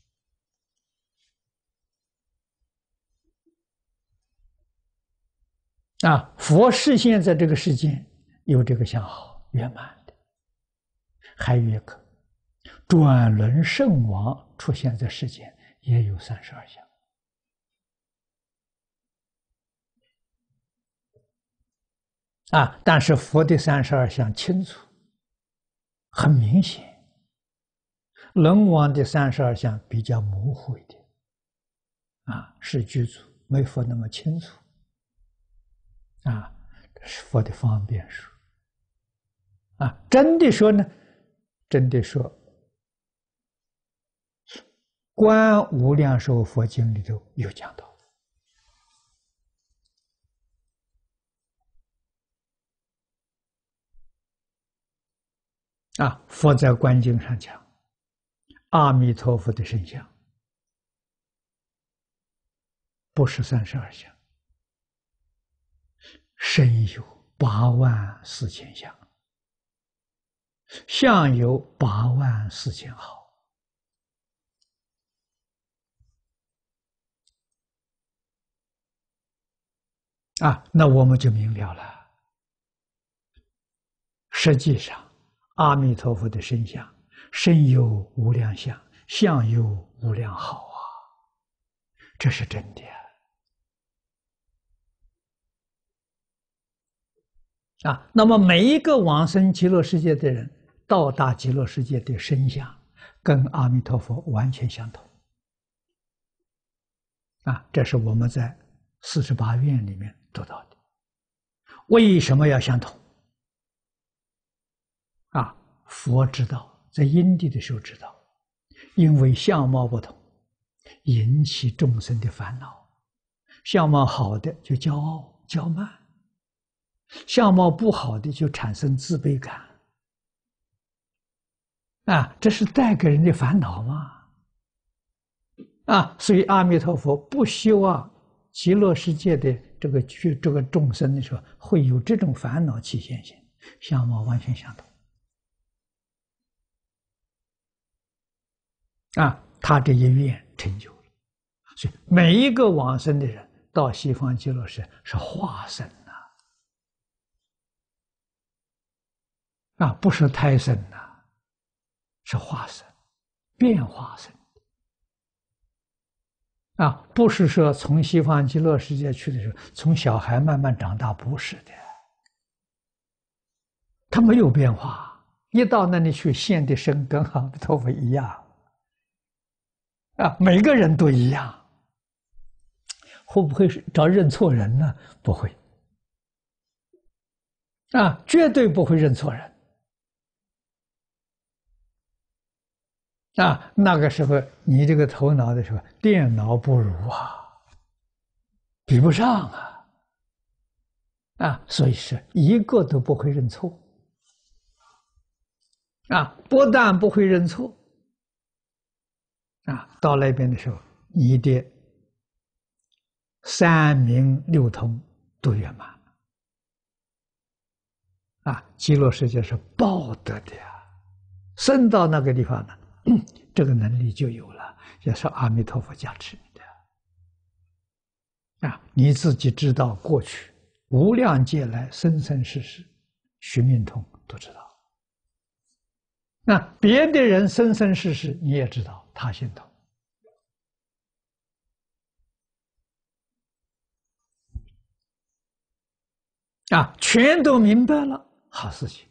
啊，佛示现在这个世间有这个相好圆满的，还有一个转轮圣王出现在世间也有32相。啊，但是佛的32相清楚，很明显。轮王的32相比较模糊一点，啊，是具足，没佛那么清楚。啊，这是佛的方便说。啊，真的说呢，真的说，《观无量寿佛经》里头有讲到。啊，佛在观经上讲，阿弥陀佛的身相不是32相，身有84000相，相有84000好。啊，那我们就明了了。实际上，阿弥陀佛的身相，身有无量相，相有无量好啊，这是真的啊。那么每一个往生极乐世界的人，到达极乐世界的身相，跟阿弥陀佛完全相同。啊，这是我们在48愿里面读到的。为什么要相同？啊，佛知道，在因地的时候知道，因为相貌不同，引起众生的烦恼。相貌好的就骄傲骄慢，相貌不好的就产生自卑感。啊，这是带给人的烦恼嘛。啊，所以阿弥陀佛不希望极乐世界的这个众生的时候会有这种烦恼起现行，相貌完全相同。啊，他这一愿成就了，所以每一个往生的人到西方极乐世是化身呐，啊，不是胎生呐，是化身，变化身。啊，不是说从西方极乐世界去的时候，从小孩慢慢长大，不是的，他没有变化，一到那里去现的身跟阿弥陀佛一样。啊，每个人都一样，会不会是找认错人呢？不会，啊，绝对不会认错人。啊，那个时候你这个头脑的时候，电脑不如啊，比不上啊，啊，所以是一个都不会认错。啊，不但不会认错。啊，到那边的时候，你的三明六通都圆满。啊，极乐世界是报得的呀，升到那个地方呢，这个能力就有了，也是阿弥陀佛加持你的。啊，你自己知道过去无量劫来生生世世，须弥通都知道。那别的人生生世世你也知道，他心通。 全都明白了，好事情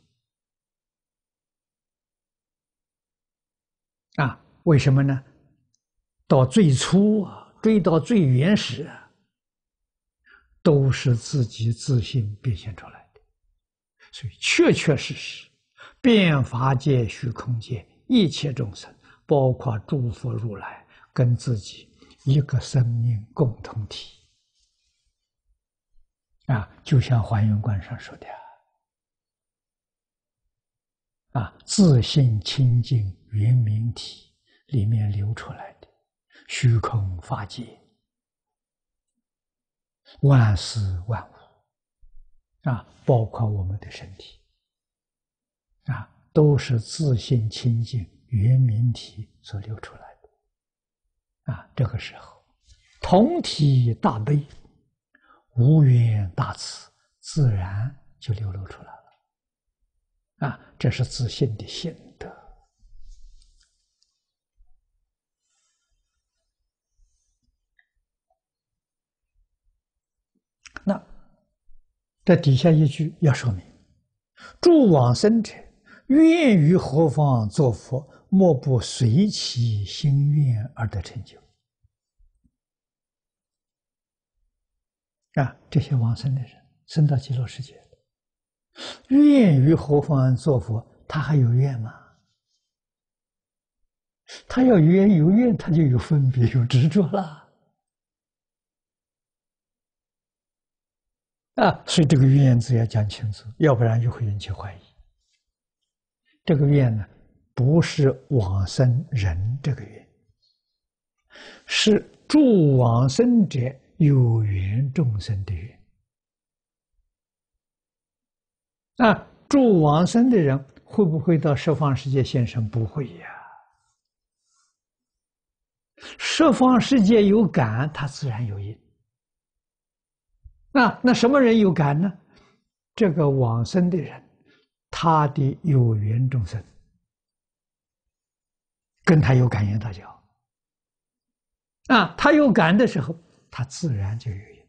为什么呢？到最初追到最原始都是自己自信变现出来的，所以确确实实，遍法界、虚空界一切众生，包括诸佛如来，跟自己一个生命共同体就像还原观上说的自信清净圆明体里面流出来的虚空法界，万事万物包括我们的身体都是自信清净圆明体所流出来的这个时候同体大悲，无缘大慈，自然就流露出来了这是自信的心得。那这底下一句要说明：诸往生者愿于何方作佛，莫不随其心愿而得成就。这些往生的人生到极乐世界，愿于何方作佛，他还有愿吗？他要有愿，他就有分别，有执着了所以这个愿字要讲清楚，要不然就会引起怀疑。这个愿呢，不是往生人这个愿，是诸往生者有缘众生的愿诸往生的人会不会到十方世界现身？不会呀。十方世界有感，他自然有因那什么人有感呢？这个往生的人，他的有缘众生跟他有感应道交他有感的时候，他自然就有因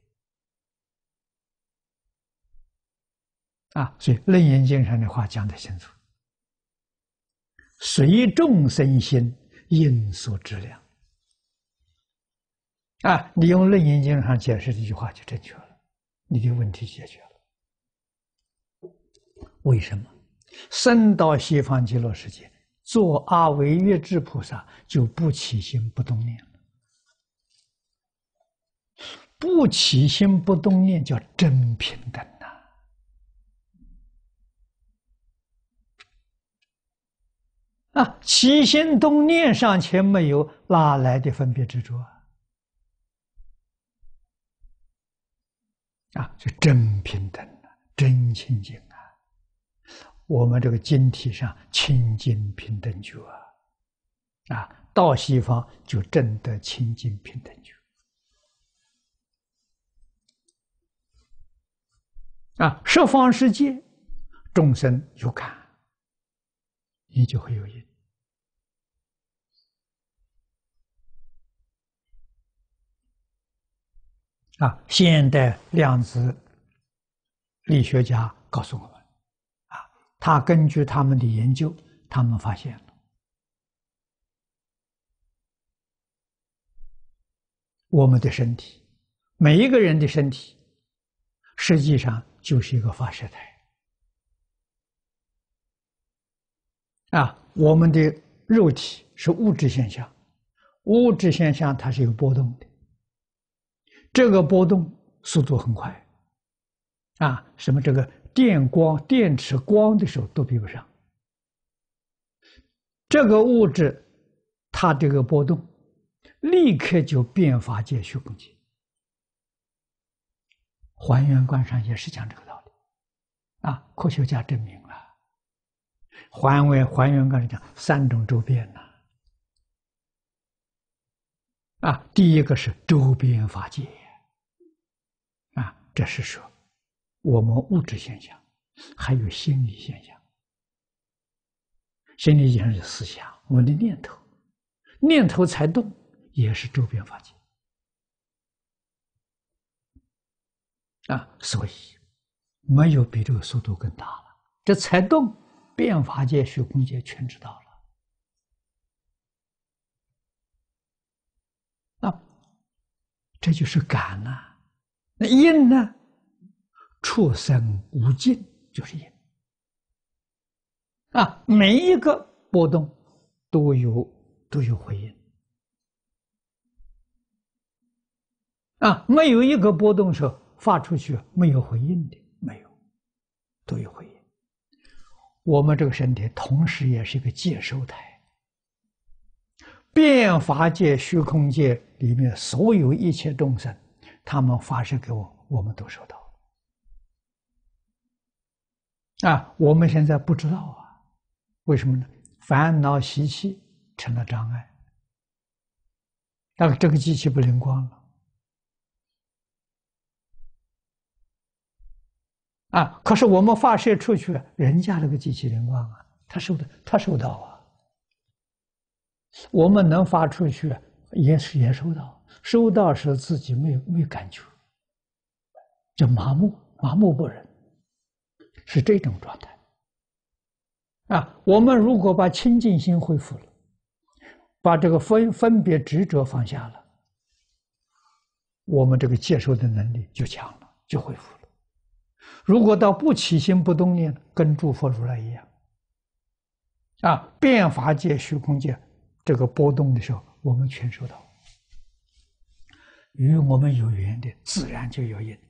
所以《楞严经》上的话讲得清楚：随众生心，因所知量你用《楞严经》上解释这句话就正确了，你的问题解决了。为什么生到西方极乐世界做阿惟越致菩萨就不起心不动念了？不起心不动念叫真平等起心动念尚且没有，哪来的分别执着就真平等真清净我们这个经体上清净平等觉到西方就证得清净平等觉十方世界众生有感，你就会有因现代量子力学家告诉我们他根据他们的研究，他们发现了我们的身体，每一个人的身体实际上就是一个发射台我们的肉体是物质现象，物质现象它是有波动的，这个波动速度很快什么这个电光电池光的时候都比不上，这个物质它这个波动立刻就变法界虚空界。还原观上也是讲这个道理科学家证明了还原观上讲三种周边第一个是周边法界这是说我们物质现象还有心理现象，心理现象是思想，我的念头，念头才动也是周边法界所以没有比这个速度更大了。这才动，变法界、虚空界全知道了。啊，这就是感呐。那应呢？畜生无尽就是应。啊，每一个波动都有回应。啊，没有一个波动时候发出去没有回应的，没有，都有回应。我们这个身体同时也是一个接收台，变法界、虚空界里面所有一切众生，他们发射给我，我们都收到。啊，我们现在不知道啊，为什么呢？烦恼习气成了障碍，那这个机器不灵光了。啊！可是我们发射出去，人家那个机器灵光啊，他收到啊。我们能发出去，也收到，收到时自己没感觉，就麻木不仁，是这种状态。啊，我们如果把清净心恢复了，把这个分别执着放下了，我们这个接受的能力就强了，就恢复了。如果到不起心不动念，跟诸佛如来一样，啊，变法界、虚空界这个波动的时候，我们全收到。与我们有缘的，自然就有因。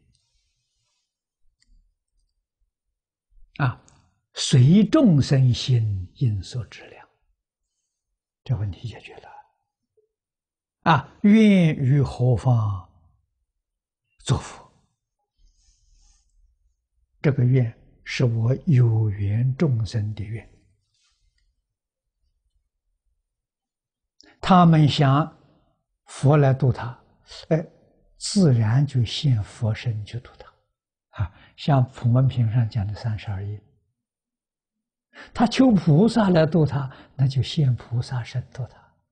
啊，随众生心因所质量，这问题解决了。啊，愿于何方作佛？这个愿是我有缘众生的愿，他们想佛来度他，哎，自然就现佛身去度他。啊，像普门品上讲的32应，他求菩萨来度他，那就现菩萨身度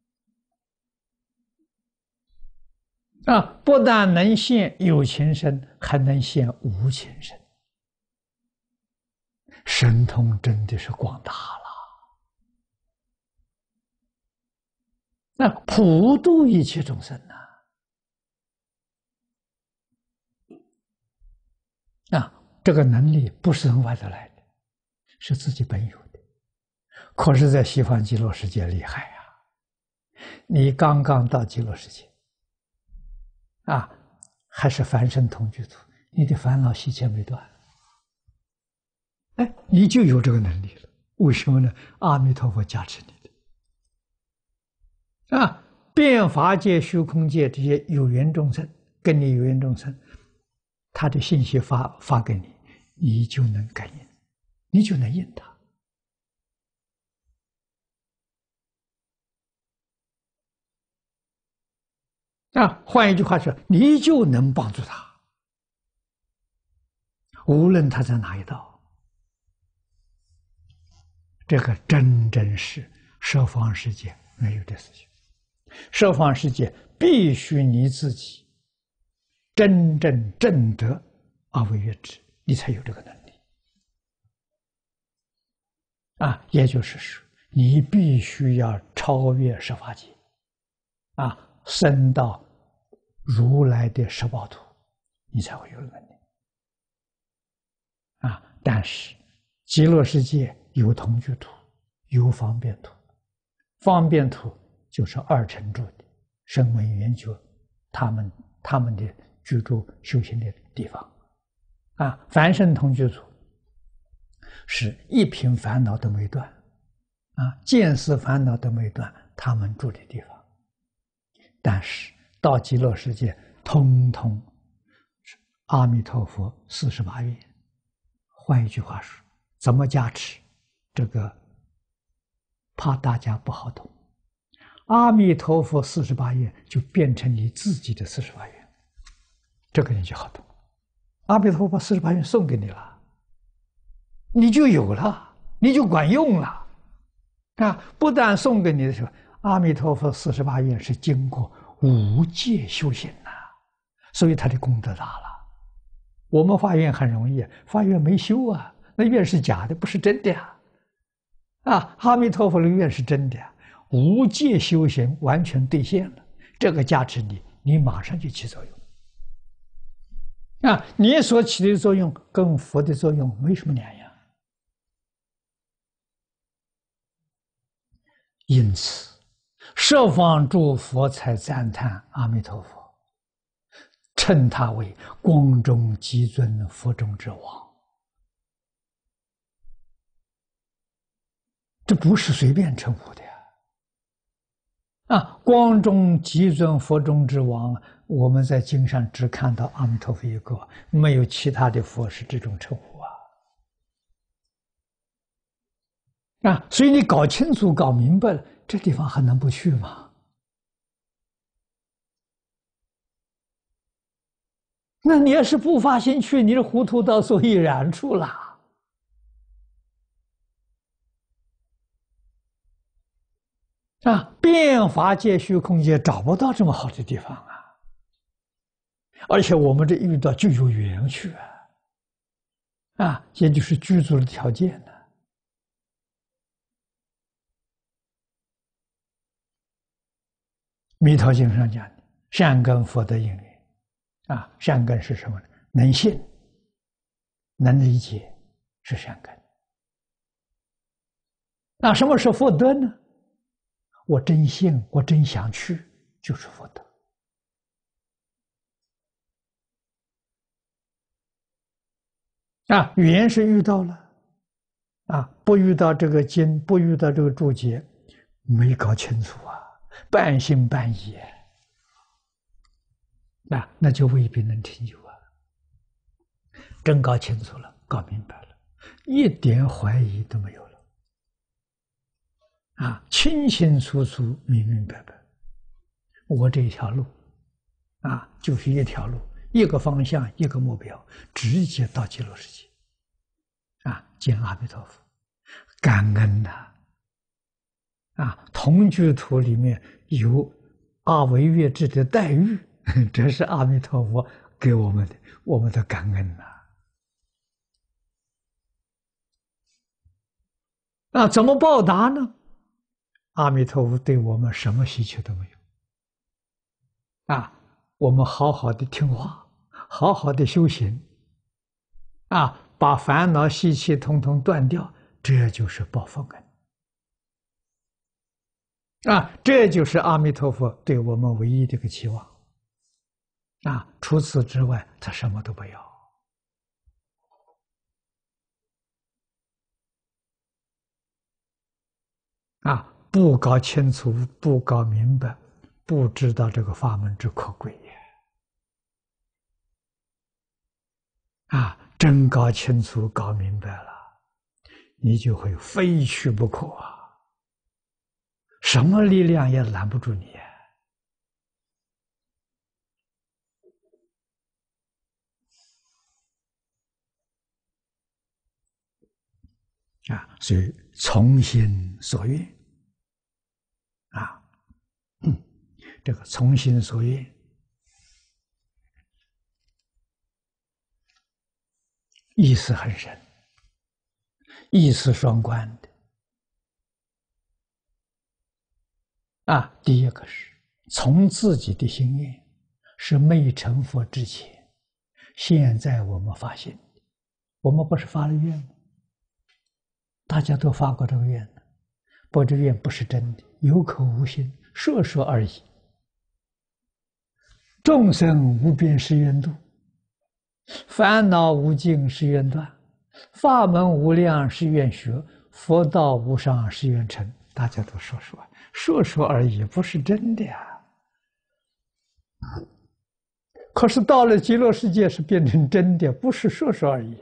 他。啊，不但能现有情身，还能现无情身。神通真的是广大了，那普度一切众生呐！这个能力不是从外头来的，是自己本有的。可是，在西方极乐世界厉害呀！你刚刚到极乐世界，还是凡圣同居土，你的烦恼习气没断。哎，你就有这个能力了。为什么呢？阿弥陀佛加持你的。变法界、虚空界这些有缘众生，跟你有缘众生，他的信息发给你，你就能感应，你就能应他。换一句话说，你就能帮助他，无论他在哪一道。这个真是十方世界没有的事情。十方世界必须你自己真正证得而为觉知，你才有这个能力。也就是说，你必须要超越十法界，升到如来的十报土，你才会有能力。但是极乐世界有同居土，有方便土。方便土就是二乘住的声闻缘觉，他们的居住修行的地方。凡圣同居土是一品烦恼都没断，见思烦恼都没断，他们住的地方。但是到极乐世界，通通是阿弥陀佛48愿。换一句话说，怎么加持？这个怕大家不好懂。阿弥陀佛48愿就变成你自己的48愿，这个你就好懂。阿弥陀佛48愿送给你了，你就有了，你就管用了。不但送给你的时候，阿弥陀佛48愿是经过无界修行所以他的功德大了。 我们发愿很容易，发愿没修啊，那愿是假的，不是真的呀。阿弥陀佛的愿是真的，无界修行完全兑现了，这个加持你马上就起作用。你所起的作用跟佛的作用没什么两样。因此，十方诸佛才赞叹阿弥陀佛，称他为光中极尊，佛中之王。这不是随便称呼的呀！光中极尊，佛中之王，我们在经上只看到阿弥陀佛一个，没有其他的佛是这种称呼所以你搞清楚、搞明白了，这地方还能不去吗？那你要是不发心去，你是糊涂到所以然处了。变法界、虚空界找不到这么好的地方而且我们这遇到就有缘去也就是居住的条件呢。弥陀经上讲的善根福德因缘善根是什么呢？能信，能理解，是善根。那什么是福德呢？我真信，我真想去，就是福德。语言是遇到了不遇到这个经，不遇到这个注解，没搞清楚半信半疑那就未必能成就真搞清楚了，搞明白了，一点怀疑都没有了清清楚楚，明明白白。我这一条路就是一条路，一个方向，一个目标，直接到极乐世界见阿弥陀佛，感恩同居土里面有阿惟越致的待遇，这是阿弥陀佛给我们的感恩怎么报答呢？阿弥陀佛对我们什么需求都没有我们好好的听话，好好的修行把烦恼习气统统断掉，这就是报佛恩这就是阿弥陀佛对我们唯一的一个期望除此之外他什么都不要不搞清楚，不搞明白，不知道这个法门之可贵真搞清楚、搞明白了，你就会非去不可什么力量也拦不住你所以从心所愿这个从心所愿意思很深，意思双关的第一个是从自己的心愿，是没成佛之前，现在我们发现，我们不是发了愿吗？大家都发过这个愿的，不过这愿不是真的，有口无心，说说而已。众生无边誓愿度，烦恼无尽誓愿断，法门无量誓愿学，佛道无上誓愿成。大家都说说，说说而已，不是真的可是到了极乐世界是变成真的，不是说说而已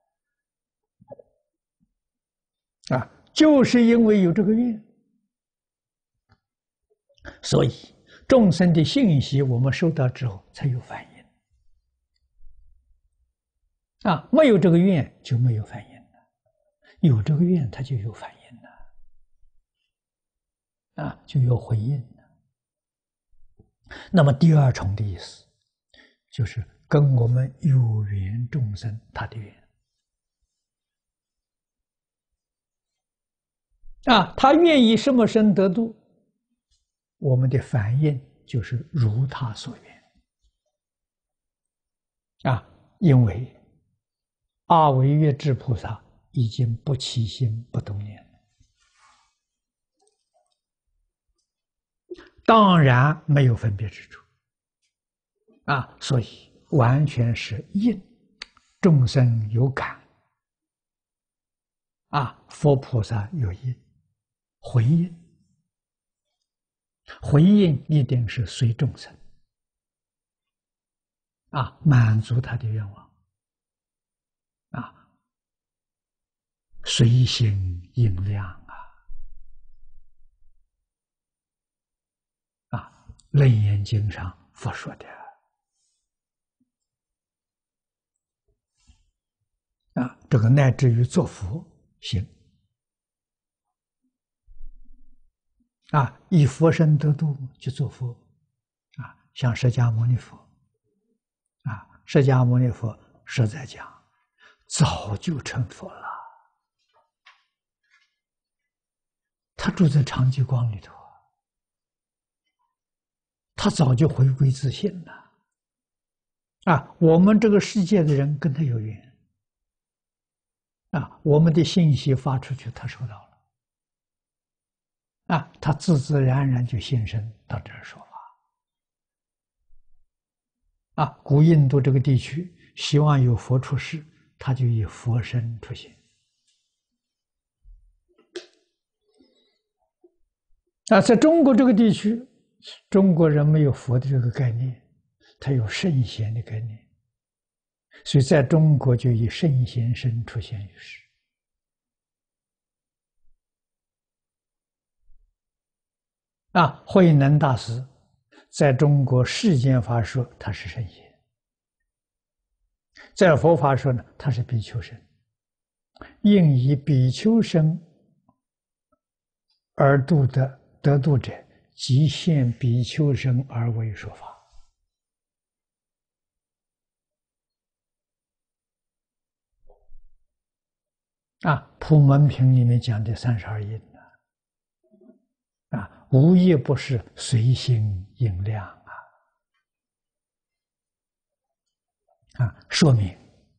就是因为有这个愿，所以众生的信息我们收到之后才有反应没有这个愿就没有反应了，有这个愿它就有反应了就有回应了。那么第二重的意思就是跟我们有缘众生他的缘他愿意什么生得度，我们的反应就是如他所愿因为阿惟越致菩萨已经不起心不动念了，当然没有分别之处所以完全是应众生有感佛菩萨有应回应，回应一定是随众生满足他的愿望随心应量楞严经上佛说的这个乃至于作佛行以佛身得度去做佛像释迦牟尼佛释迦牟尼佛实在讲早就成佛了，他住在长寂光里头他早就回归自信了我们这个世界的人跟他有缘我们的信息发出去他收到了他自自然然就现身到这儿说法古印度这个地区希望有佛出世，他就以佛身出现在中国这个地区，中国人没有佛的这个概念，他有圣贤的概念，所以在中国就以圣贤身出现于世慧能大师在中国世间法说他是圣贤，在佛法说呢他是比丘身，应以比丘身而得度者，即现比丘身而为说法普门品里面讲的32应无一不是随心应量说明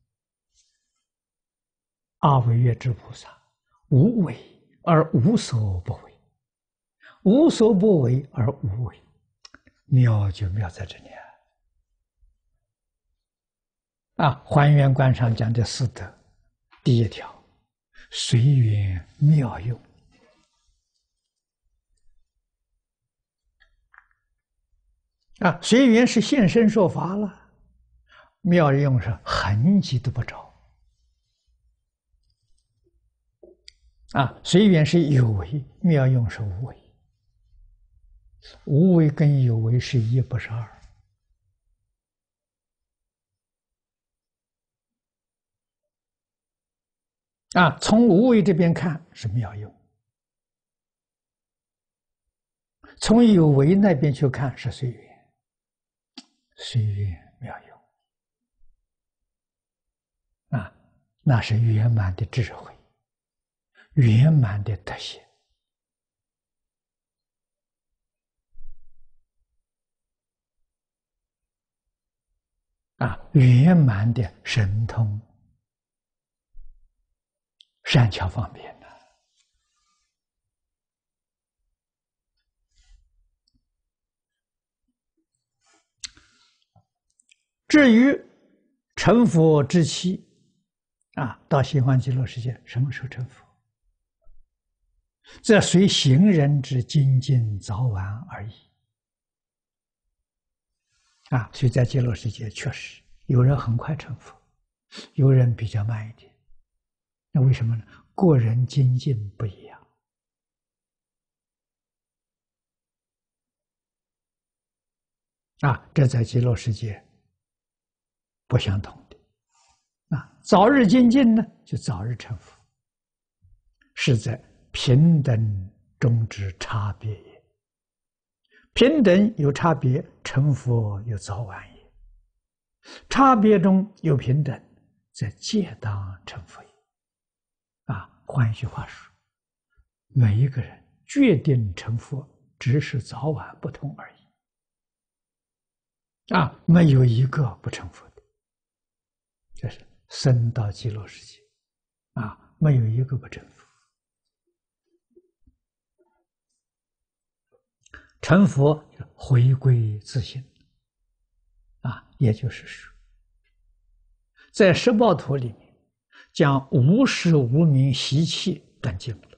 阿惟越致菩萨无为而无所不为，无所不为而无为，妙就妙在这里还原观上讲的四德，第一条随缘妙用随缘是现身说法了，妙用是痕迹都不着随缘是有为，妙用是无为，无为跟有为是一，不是二从无为这边看是妙用，从有为那边去看是随缘，随缘妙用那是圆满的智慧，圆满的德行圆满的神通善巧方便至于成佛之期到西方极乐世界什么时候成佛，这随行人之精进早晚而已所以在极乐世界确实有人很快成佛，有人比较慢一点，那为什么呢？个人精进不一样这在极乐世界不相同的早日精进呢，就早日成佛，是在平等中之差别也。平等有差别，成佛有早晚也。 差别中有平等，则皆当成佛也。换一句话说，每一个人决定成佛，只是早晚不同而已。没有一个不成佛的，这是生到极乐世界，没有一个不成佛。成佛回归自性，也就是说，在十报图里面，将无始无明习气断尽了。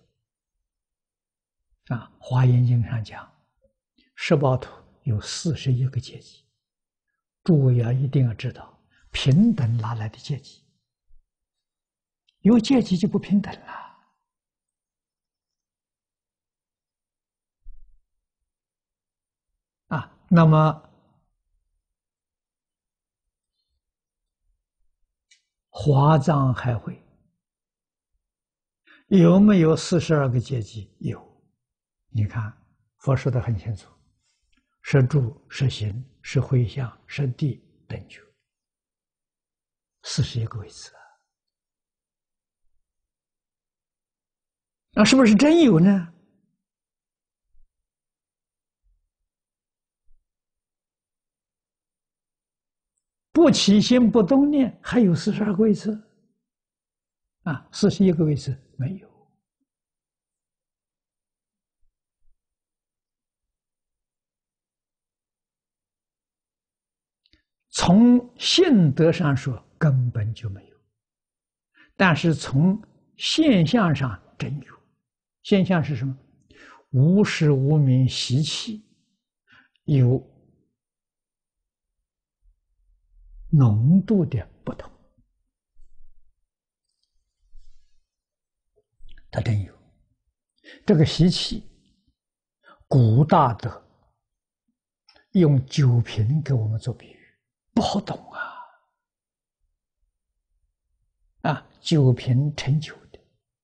华严经上讲，十报图有41个阶级。诸位一定要知道，平等哪来的阶级？有阶级就不平等了。那么华藏海会有没有42个阶级？有。你看，佛说的很清楚：是住、是行、是回向、是地等觉，41个位次。那是不是真有呢？不起心不动念，还有42个位次，41个位次没有。从性德上说，根本就没有，但是从现象上真有。现象是什么？无始无明习气有浓度的不同，它真有。这个习气，古大德用酒瓶给我们做比喻，不好懂酒瓶盛酒的，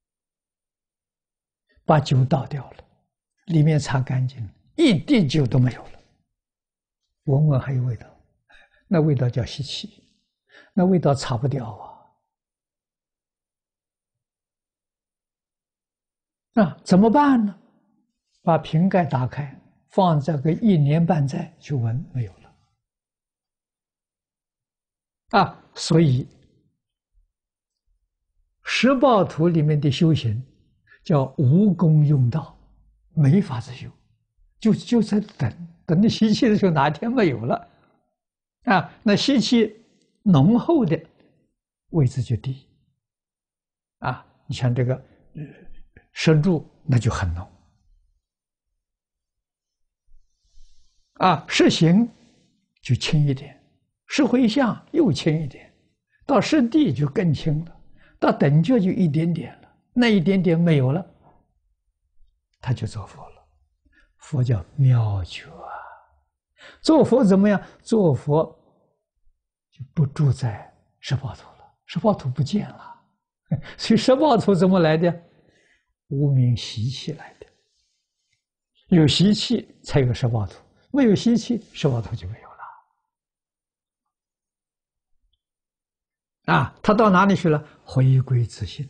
把酒倒掉了，里面擦干净了，一滴酒都没有了，闻闻还有味道，那味道叫习气，那味道擦不掉怎么办呢？把瓶盖打开，放这个1年半载去闻，没有了所以十报图里面的修行叫无功用道，没法子修，就在等着习气的时候，哪一天没有了那习气浓厚的位置就低你像这个摄住那就很浓摄行就轻一点，摄回向又轻一点，到摄地就更轻了，到等觉就一点点了，那一点点没有了，他就做佛了。佛叫妙觉做佛怎么样？做佛就不住在十报图了，十报图不见了。所以十报图怎么来的？无明习气来的。有习气才有十报图，没有习气，十报图就没有了。他到哪里去了？回归自性。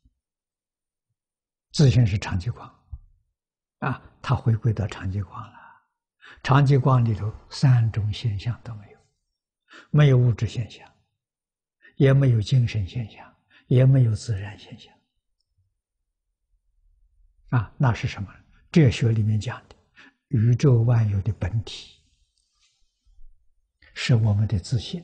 自性是常寂光他回归到常寂光了。常寂光里头3种现象都没有，没有物质现象，也没有精神现象，也没有自然现象那是什么？哲学里面讲的宇宙万有的本体是我们的自性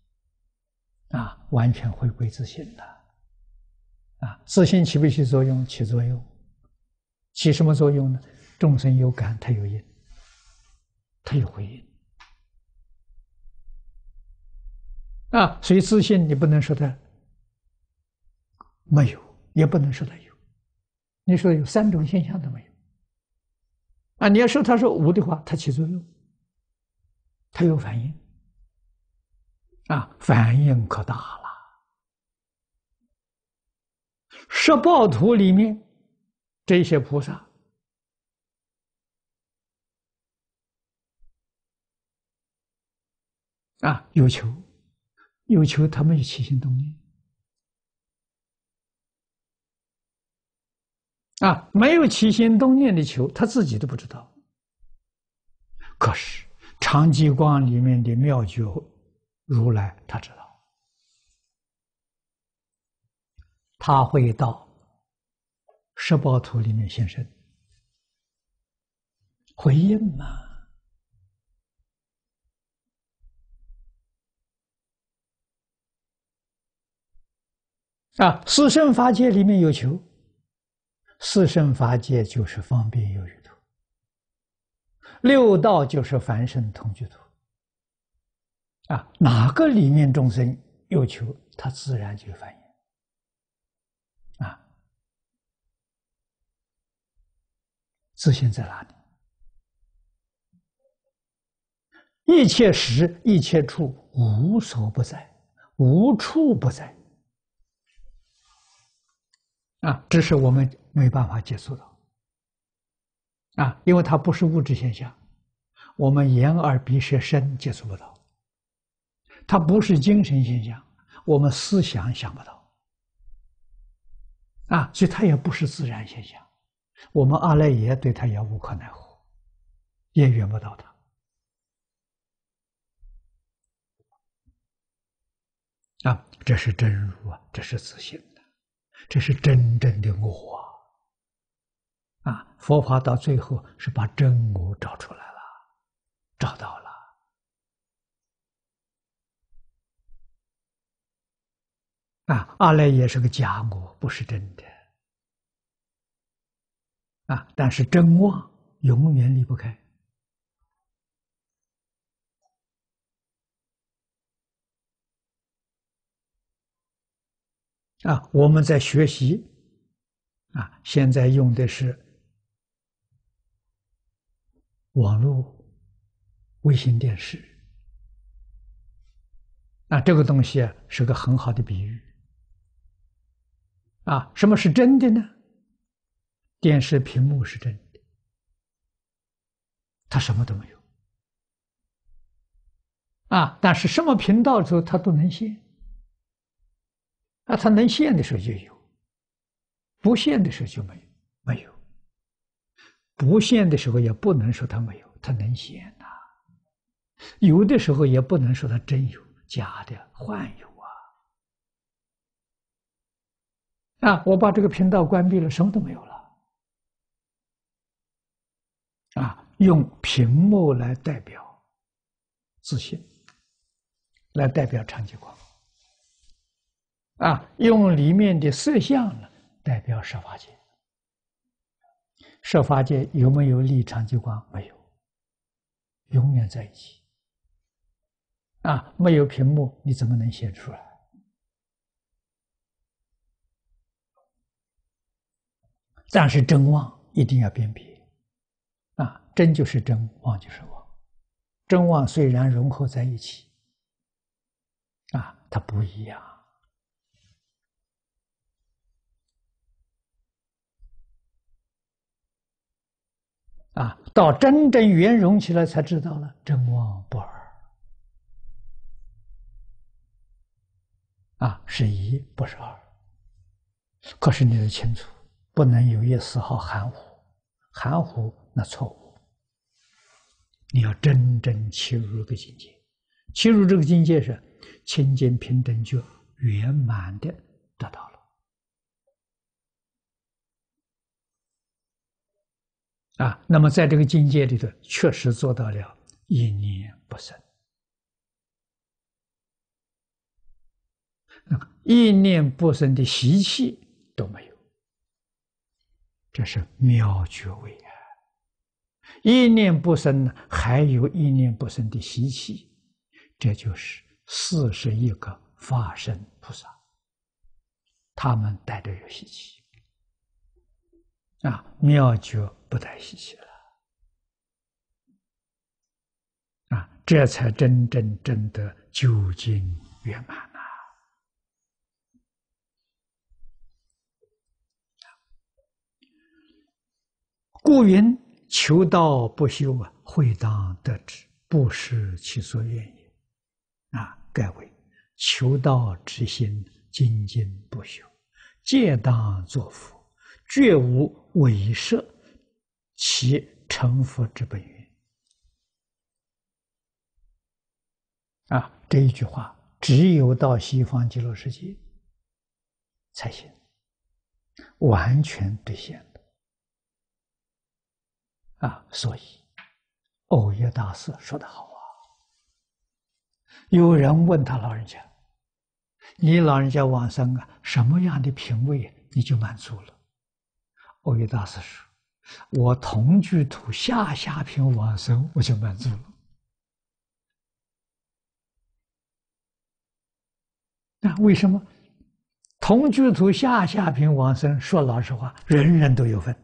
完全回归自性了自性起不起作用？起作用。起什么作用呢？众生有感，它有因，它有回应所以自性你不能说它没有，也不能说它有，你说有3种现象都没有你要说它是无的话，它起作用，它有反应反应可大了。十报图里面这些菩萨有求有求他没有起心动念啊，没有起心动念的求，他自己都不知道。可是长寂光里面的妙觉如来他知道，他会到十报图里面现身回应嘛。啊，四圣法界里面有求，四圣法界就是方便有余图，六道就是凡圣同居图。啊，哪个里面众生有求，他自然就反应。啊，自信在哪里？一切时一切处无所不在，无处不在。啊，这是我们没办法接触到。啊，因为它不是物质现象，我们眼耳鼻舌身接触不到。它不是精神现象，我们思想想不到。啊，所以它也不是自然现象，我们阿赖耶对它也无可奈何，也缘不到它。啊，这是真如啊，这是自性的，这是真正的我啊！啊，佛法到最后是把真我找出来了，找到了。啊，阿赖耶是个假我，不是真的。啊，但是真妄永远离不开。啊，我们在学习，啊，现在用的是网络、卫星电视，啊，这个东西啊是个很好的比喻。啊，什么是真的呢？电视屏幕是真的，它什么都没有。啊，但是什么频道的时候它都能现。啊，它能现的时候就有，不现的时候就没有。不现的时候也不能说它没有，它能现呐。有的时候也不能说它真有，假的幻有啊。啊，我把这个频道关闭了，什么都没有了。啊，用屏幕来代表自信，来代表长寂光。啊，用里面的色相呢，代表十法界。十法界有没有立长寂光？没有，永远在一起。啊，没有屏幕，你怎么能显出来？但是真妄一定要辨别。啊，真就是真，妄就是妄。真妄虽然融合在一起，啊，它不一样。啊，到真正圆融起来，才知道了真妄不二。啊，是一，不是二。可是你得清楚，不能有一丝毫含糊，含糊那错误。你要真正切入这个境界，切入这个境界是清净平等觉圆满的得到了。啊，那么在这个境界里头，确实做到了一念不生。一念不生的习气都没有，这是妙觉位啊！一念不生呢，还有一念不生的习气，这就是41个法身菩萨，他们带着有习气啊，妙觉不带习气了啊，这才真正证得究竟圆满呐。故云求道不修会当得之，不是其所愿也。啊，盖为求道之心，精进不休，戒当作福，绝无违摄，其成佛之本源。这一句话只有到西方极乐世界才行，完全兑现的。所以欧耶大师说得好啊。有人问他老人家：“你老人家往生什么样的品位你就满足了？”欧耶大师说：“我同居土下品往生，我就满足了。”那为什么同居土下品往生？说老实话，人人都有份。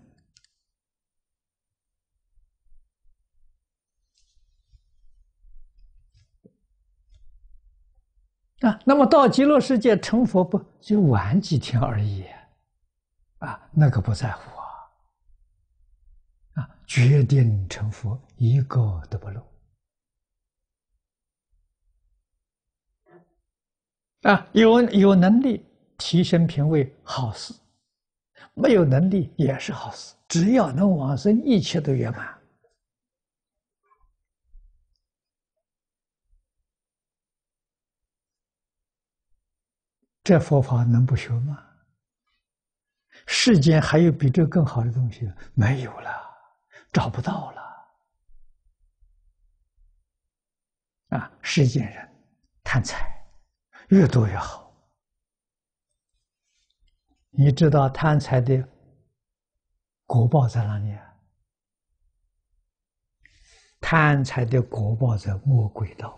那么到极乐世界成佛不就晚几天而已那个不在乎决定成佛，一个都不漏有能力提升品位，好事；没有能力也是好事，只要能往生，一切都圆满。这佛法能不学吗？世间还有比这更好的东西？没有了，找不到了。世间人贪财，越多越好。你知道贪财的果报在哪里？贪财的果报在魔鬼道。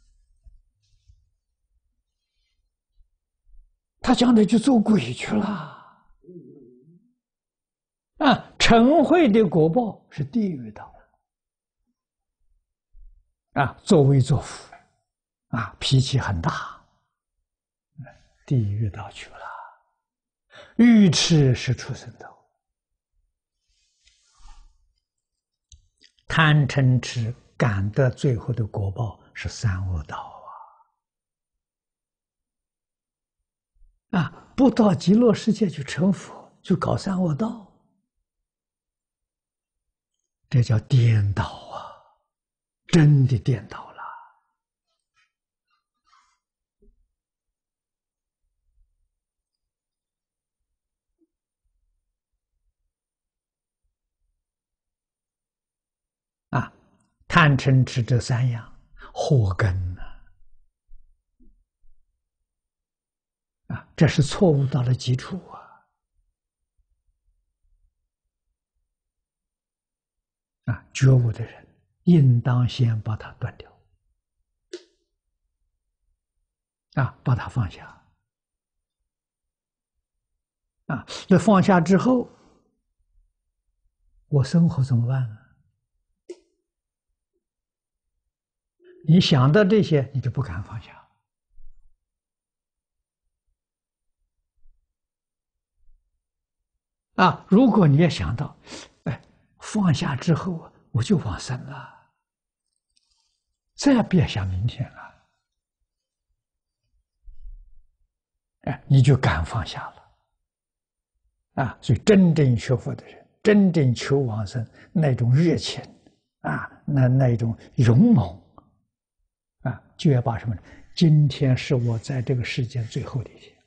他将来就做鬼去了。嗔恚的果报是地狱道。作威作福，脾气很大，地狱道去了。愚痴是畜生道。贪嗔痴感得最后的果报是三恶道不到极乐世界去成佛，就搞三恶道，这叫颠倒真的颠倒了。贪嗔痴这三样祸根这是错误到了极处觉悟的人应当先把它断掉把它放下那放下之后，我生活怎么办呢？你想到这些，你就不敢放下如果你也想到，放下之后我就往生了，再别想明天了，你就敢放下了所以真正学佛的人，真正求往生那种热情那种勇猛就要把什么呢？今天是我在这个世间最后的一天，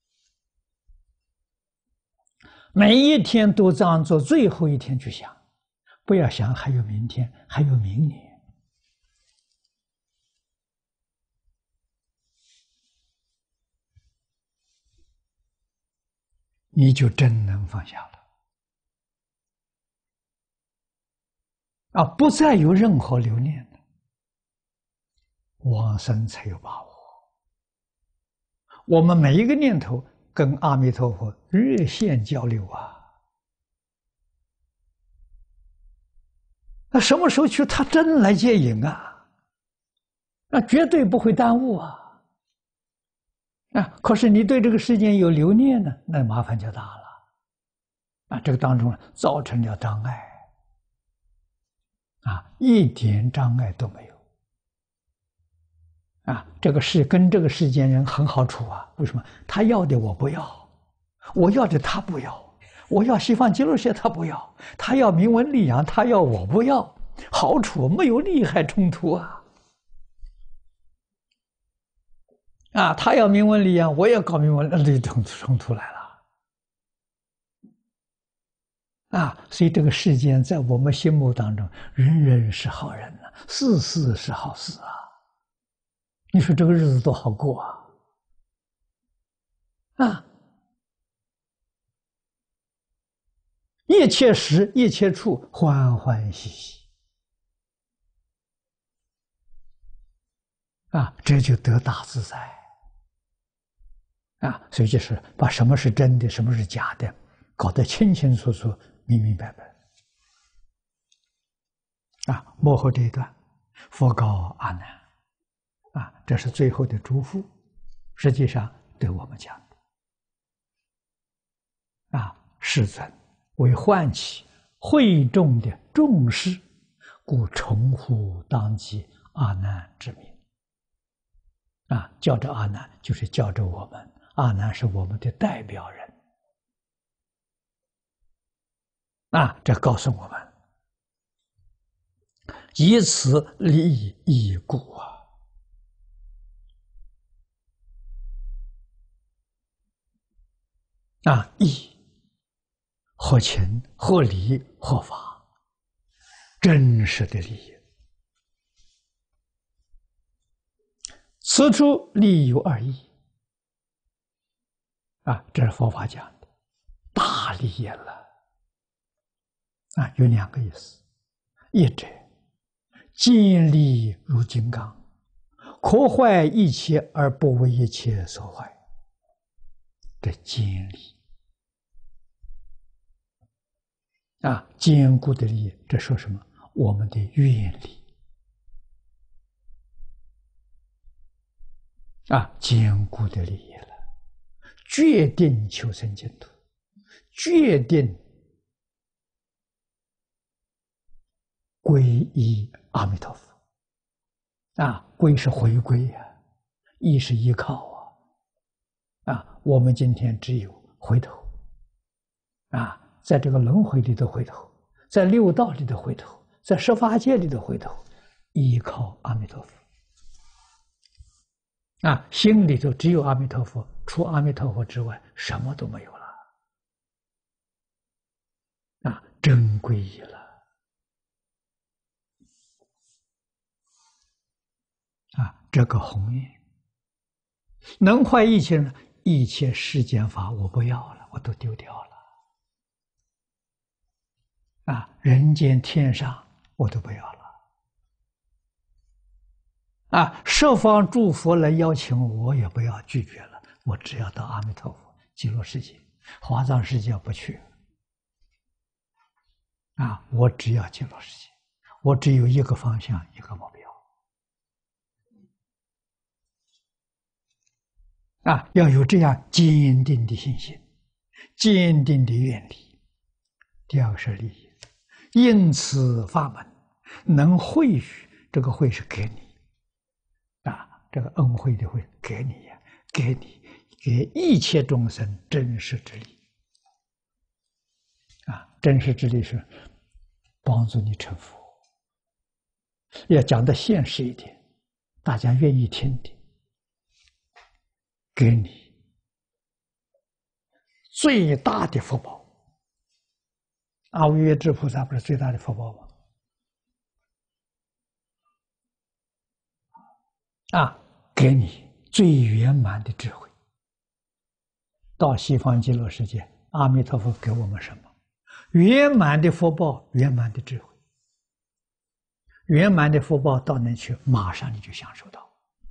每一天都当做最后一天去想，不要想还有明天，还有明年。你就真能放下了不再有任何留念了，往生才有把握。我们每一个念头跟阿弥陀佛热线交流那什么时候去，他真来接引那绝对不会耽误可是你对这个世间有留念呢，那麻烦就大了这个当中造成了障碍一点障碍都没有这个世跟这个世间人很好处啊。为什么？他要的我不要，我要的他不要。我要西方极乐世界，他不要；他要名闻利养，他要我不要。好处没有利害冲突啊！他要名闻利养，我也搞名闻利冲突来了。所以这个世间在我们心目当中，人人是好人呐，事事是好事啊！你说这个日子多好过啊！一切时一切处欢欢喜喜这就得大自在所以就是把什么是真的，什么是假的，搞得清清楚楚、明明白白幕后这一段，佛告阿难这是最后的嘱咐，实际上对我们讲的世尊为唤起会众的重视，故重呼当即阿难之名叫着阿难，就是叫着我们，阿难是我们的代表人这告诉我们，以此利益故义合情合理合法，真实的利益。此处利益有二义这是佛法讲的大利益了有两个意思。一者见利如金刚，可坏一切而不为一切所坏，这见利坚固的利益，这说什么？我们的愿力坚固的利益了，决定求生净土，决定皈依阿弥陀佛皈是回归依是依靠我们今天只有回头在这个轮回里的回头，在六道里的回头，在十法界里的回头，依靠阿弥陀佛心里头只有阿弥陀佛，除阿弥陀佛之外什么都没有了真皈依了这个宏愿能坏一切呢？一切世间法我不要了，我都丢掉了人间天上我都不要了十方诸佛来邀请我也不要，拒绝了，我只要到阿弥陀佛极乐世界，华藏世界不去我只要极乐世界，我只有一个方向，一个目标要有这样坚定的信心，坚定的愿力。第二个是利益，因此法门能惠予，这个惠是给你这个恩惠的惠给你给一切众生真实之力真实之力是帮助你成佛。要讲的现实一点，大家愿意听的，给你最大的福报。阿惟越致菩萨不是最大的福报吗？给你最圆满的智慧。到西方极乐世界，阿弥陀佛给我们什么？圆满的福报，圆满的智慧。圆满的福报到那去，马上你就享受到。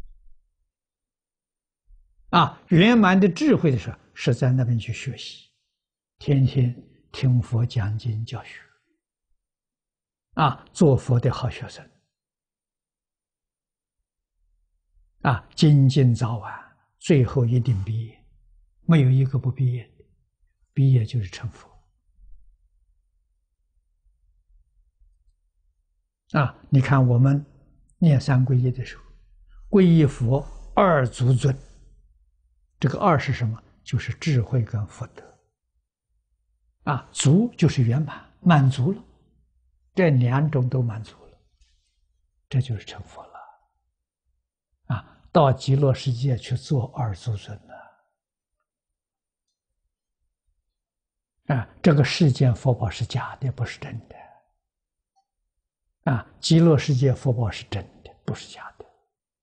圆满的智慧的时候，是在那边去学习，天天听佛讲经教学，做佛的好学生，精进早晚，最后一定毕业，没有一个不毕业的，毕业就是成佛。你看我们念三皈依的时候， 皈依佛二足尊。这个二是什么？就是智慧跟福德。足就是圆满，满足了，这两种都满足了，这就是成佛了。到极乐世界去做二足尊了。这个世间福报是假的，不是真的。极乐世界福报是真的，不是假的。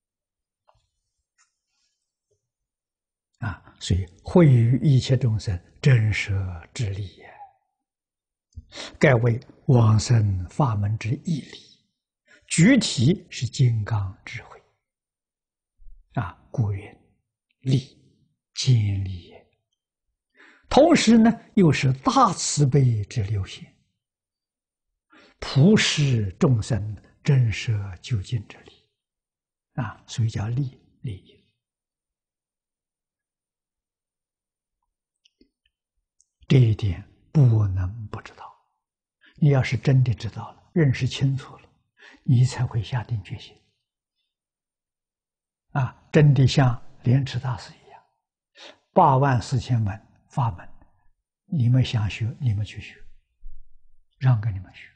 所以惠于一切众生，真舍之理也。盖为往生法门之义理，具体是金刚智慧。故云理兼理也。同时呢，又是大慈悲之流现，普施众生，真舍究竟之理。所以叫利益。这一点不能不知道。你要是真的知道了，认识清楚了，你才会下定决心。真的像莲池大师一样，84000门法门，你们想学，你们去学，让给你们学。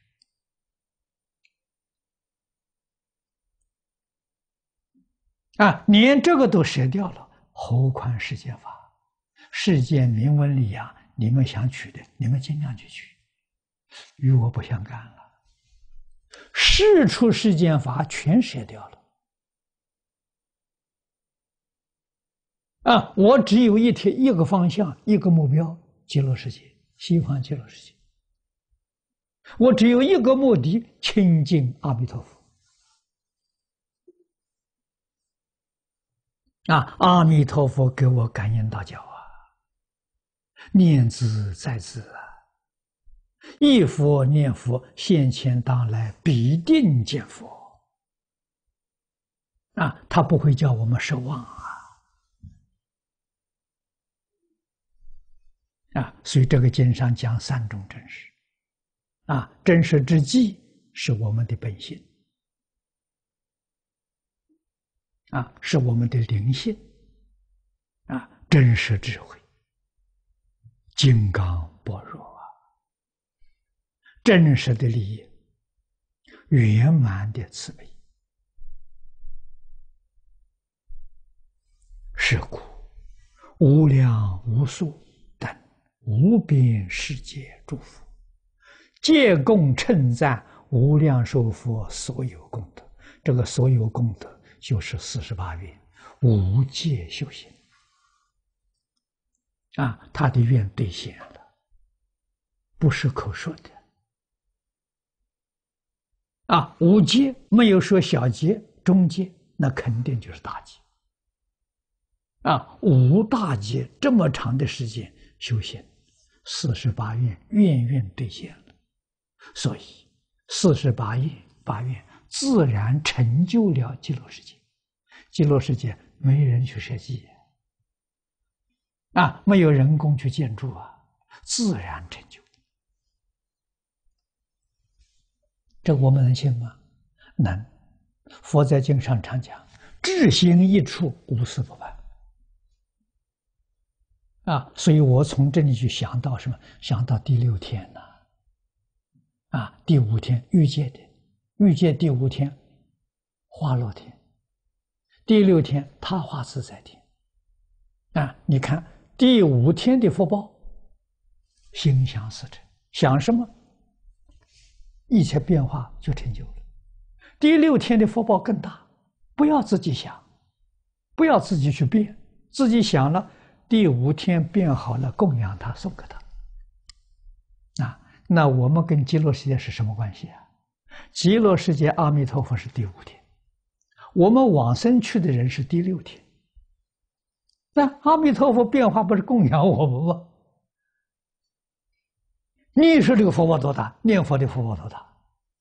连这个都舍掉了，何况世间法？世间名闻利养，你们想取的，你们尽量去取，与我不相干了。世出世间法全舍掉了。我只有一个方向，一个目标，极乐世界，西方极乐世界。我只有一个目的，亲近阿弥陀佛。阿弥陀佛给我感应道教念兹在兹忆佛念佛，现前当来必定见佛。他不会叫我们失望所以这个经上讲3种真实。真实之际是我们的本性，是我们的灵性，真实智慧，金刚般若真实的利益，圆满的慈悲。是故无量无数等无边世界诸佛，皆共称赞无量寿佛所有功德。这个所有功德就是48愿无界修行他的愿兑现了，不是口说的无界没有说小界中界，那肯定就是大界无大劫这么长的时间修行，48愿愿愿兑现了，所以48愿自然成就了极乐世界。极乐世界没人去设计没有人工去建筑自然成就。这我们能信吗？能。佛在经上常讲，至心一处，无事不办。所以我从这里去想到什么？想到第6天第5天欲界的，欲界第5天化乐天，第6天他化自在天。你看第5天的福报，心想事成，想什么，一切变化就成就了。第6天的福报更大，不要自己想，不要自己去变，自己想了。第5天变好了，供养他，送给他。那我们跟极乐世界是什么关系极乐世界阿弥陀佛是第5天，我们往生去的人是第6天。那阿弥陀佛变化不是供养我们吗？你说这个福报多大？念佛的福报多大？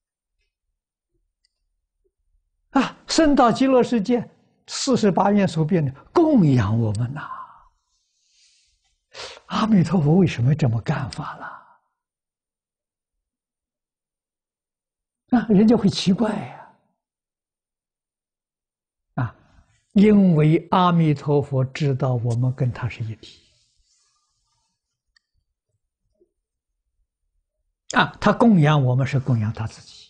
升到极乐世界，48愿所变的供养我们阿弥陀佛为什么这么干法了？人家会奇怪因为阿弥陀佛知道我们跟他是一体啊，他供养我们是供养他自己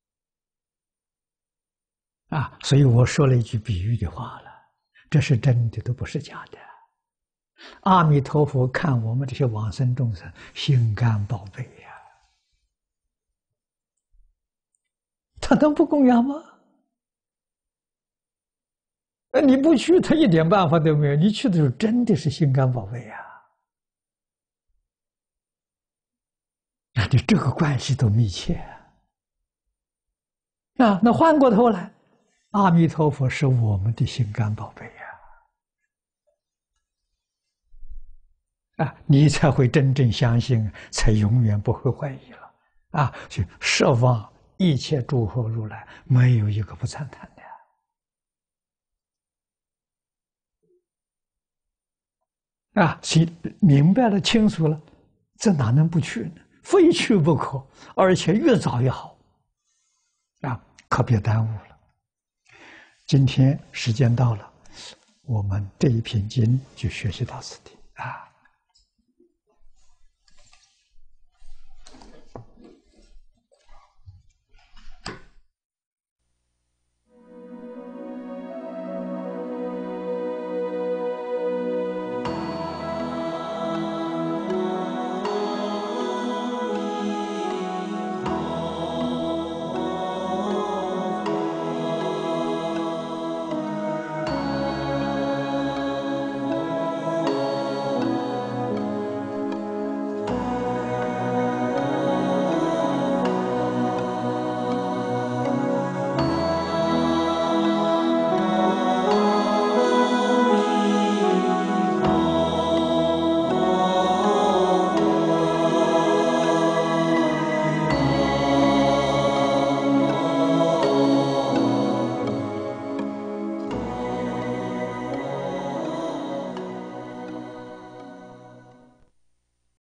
啊，所以我说了一句比喻的话了，这是真的，都不是假的。阿弥陀佛看我们这些往生众生心肝宝贝呀，他能不供养吗？你不去，他一点办法都没有。你去的时候，真的是心肝宝贝呀！那你这个关系多密切啊！那换过头来，阿弥陀佛是我们的心肝宝贝呀！你才会真正相信，才永远不会怀疑了啊！就设望一切诸佛如来，没有一个不赞叹的。谁明白了、清楚了，这哪能不去呢？非去不可，而且越早越好。可别耽误了。今天时间到了，我们这一篇经就学习到此地啊。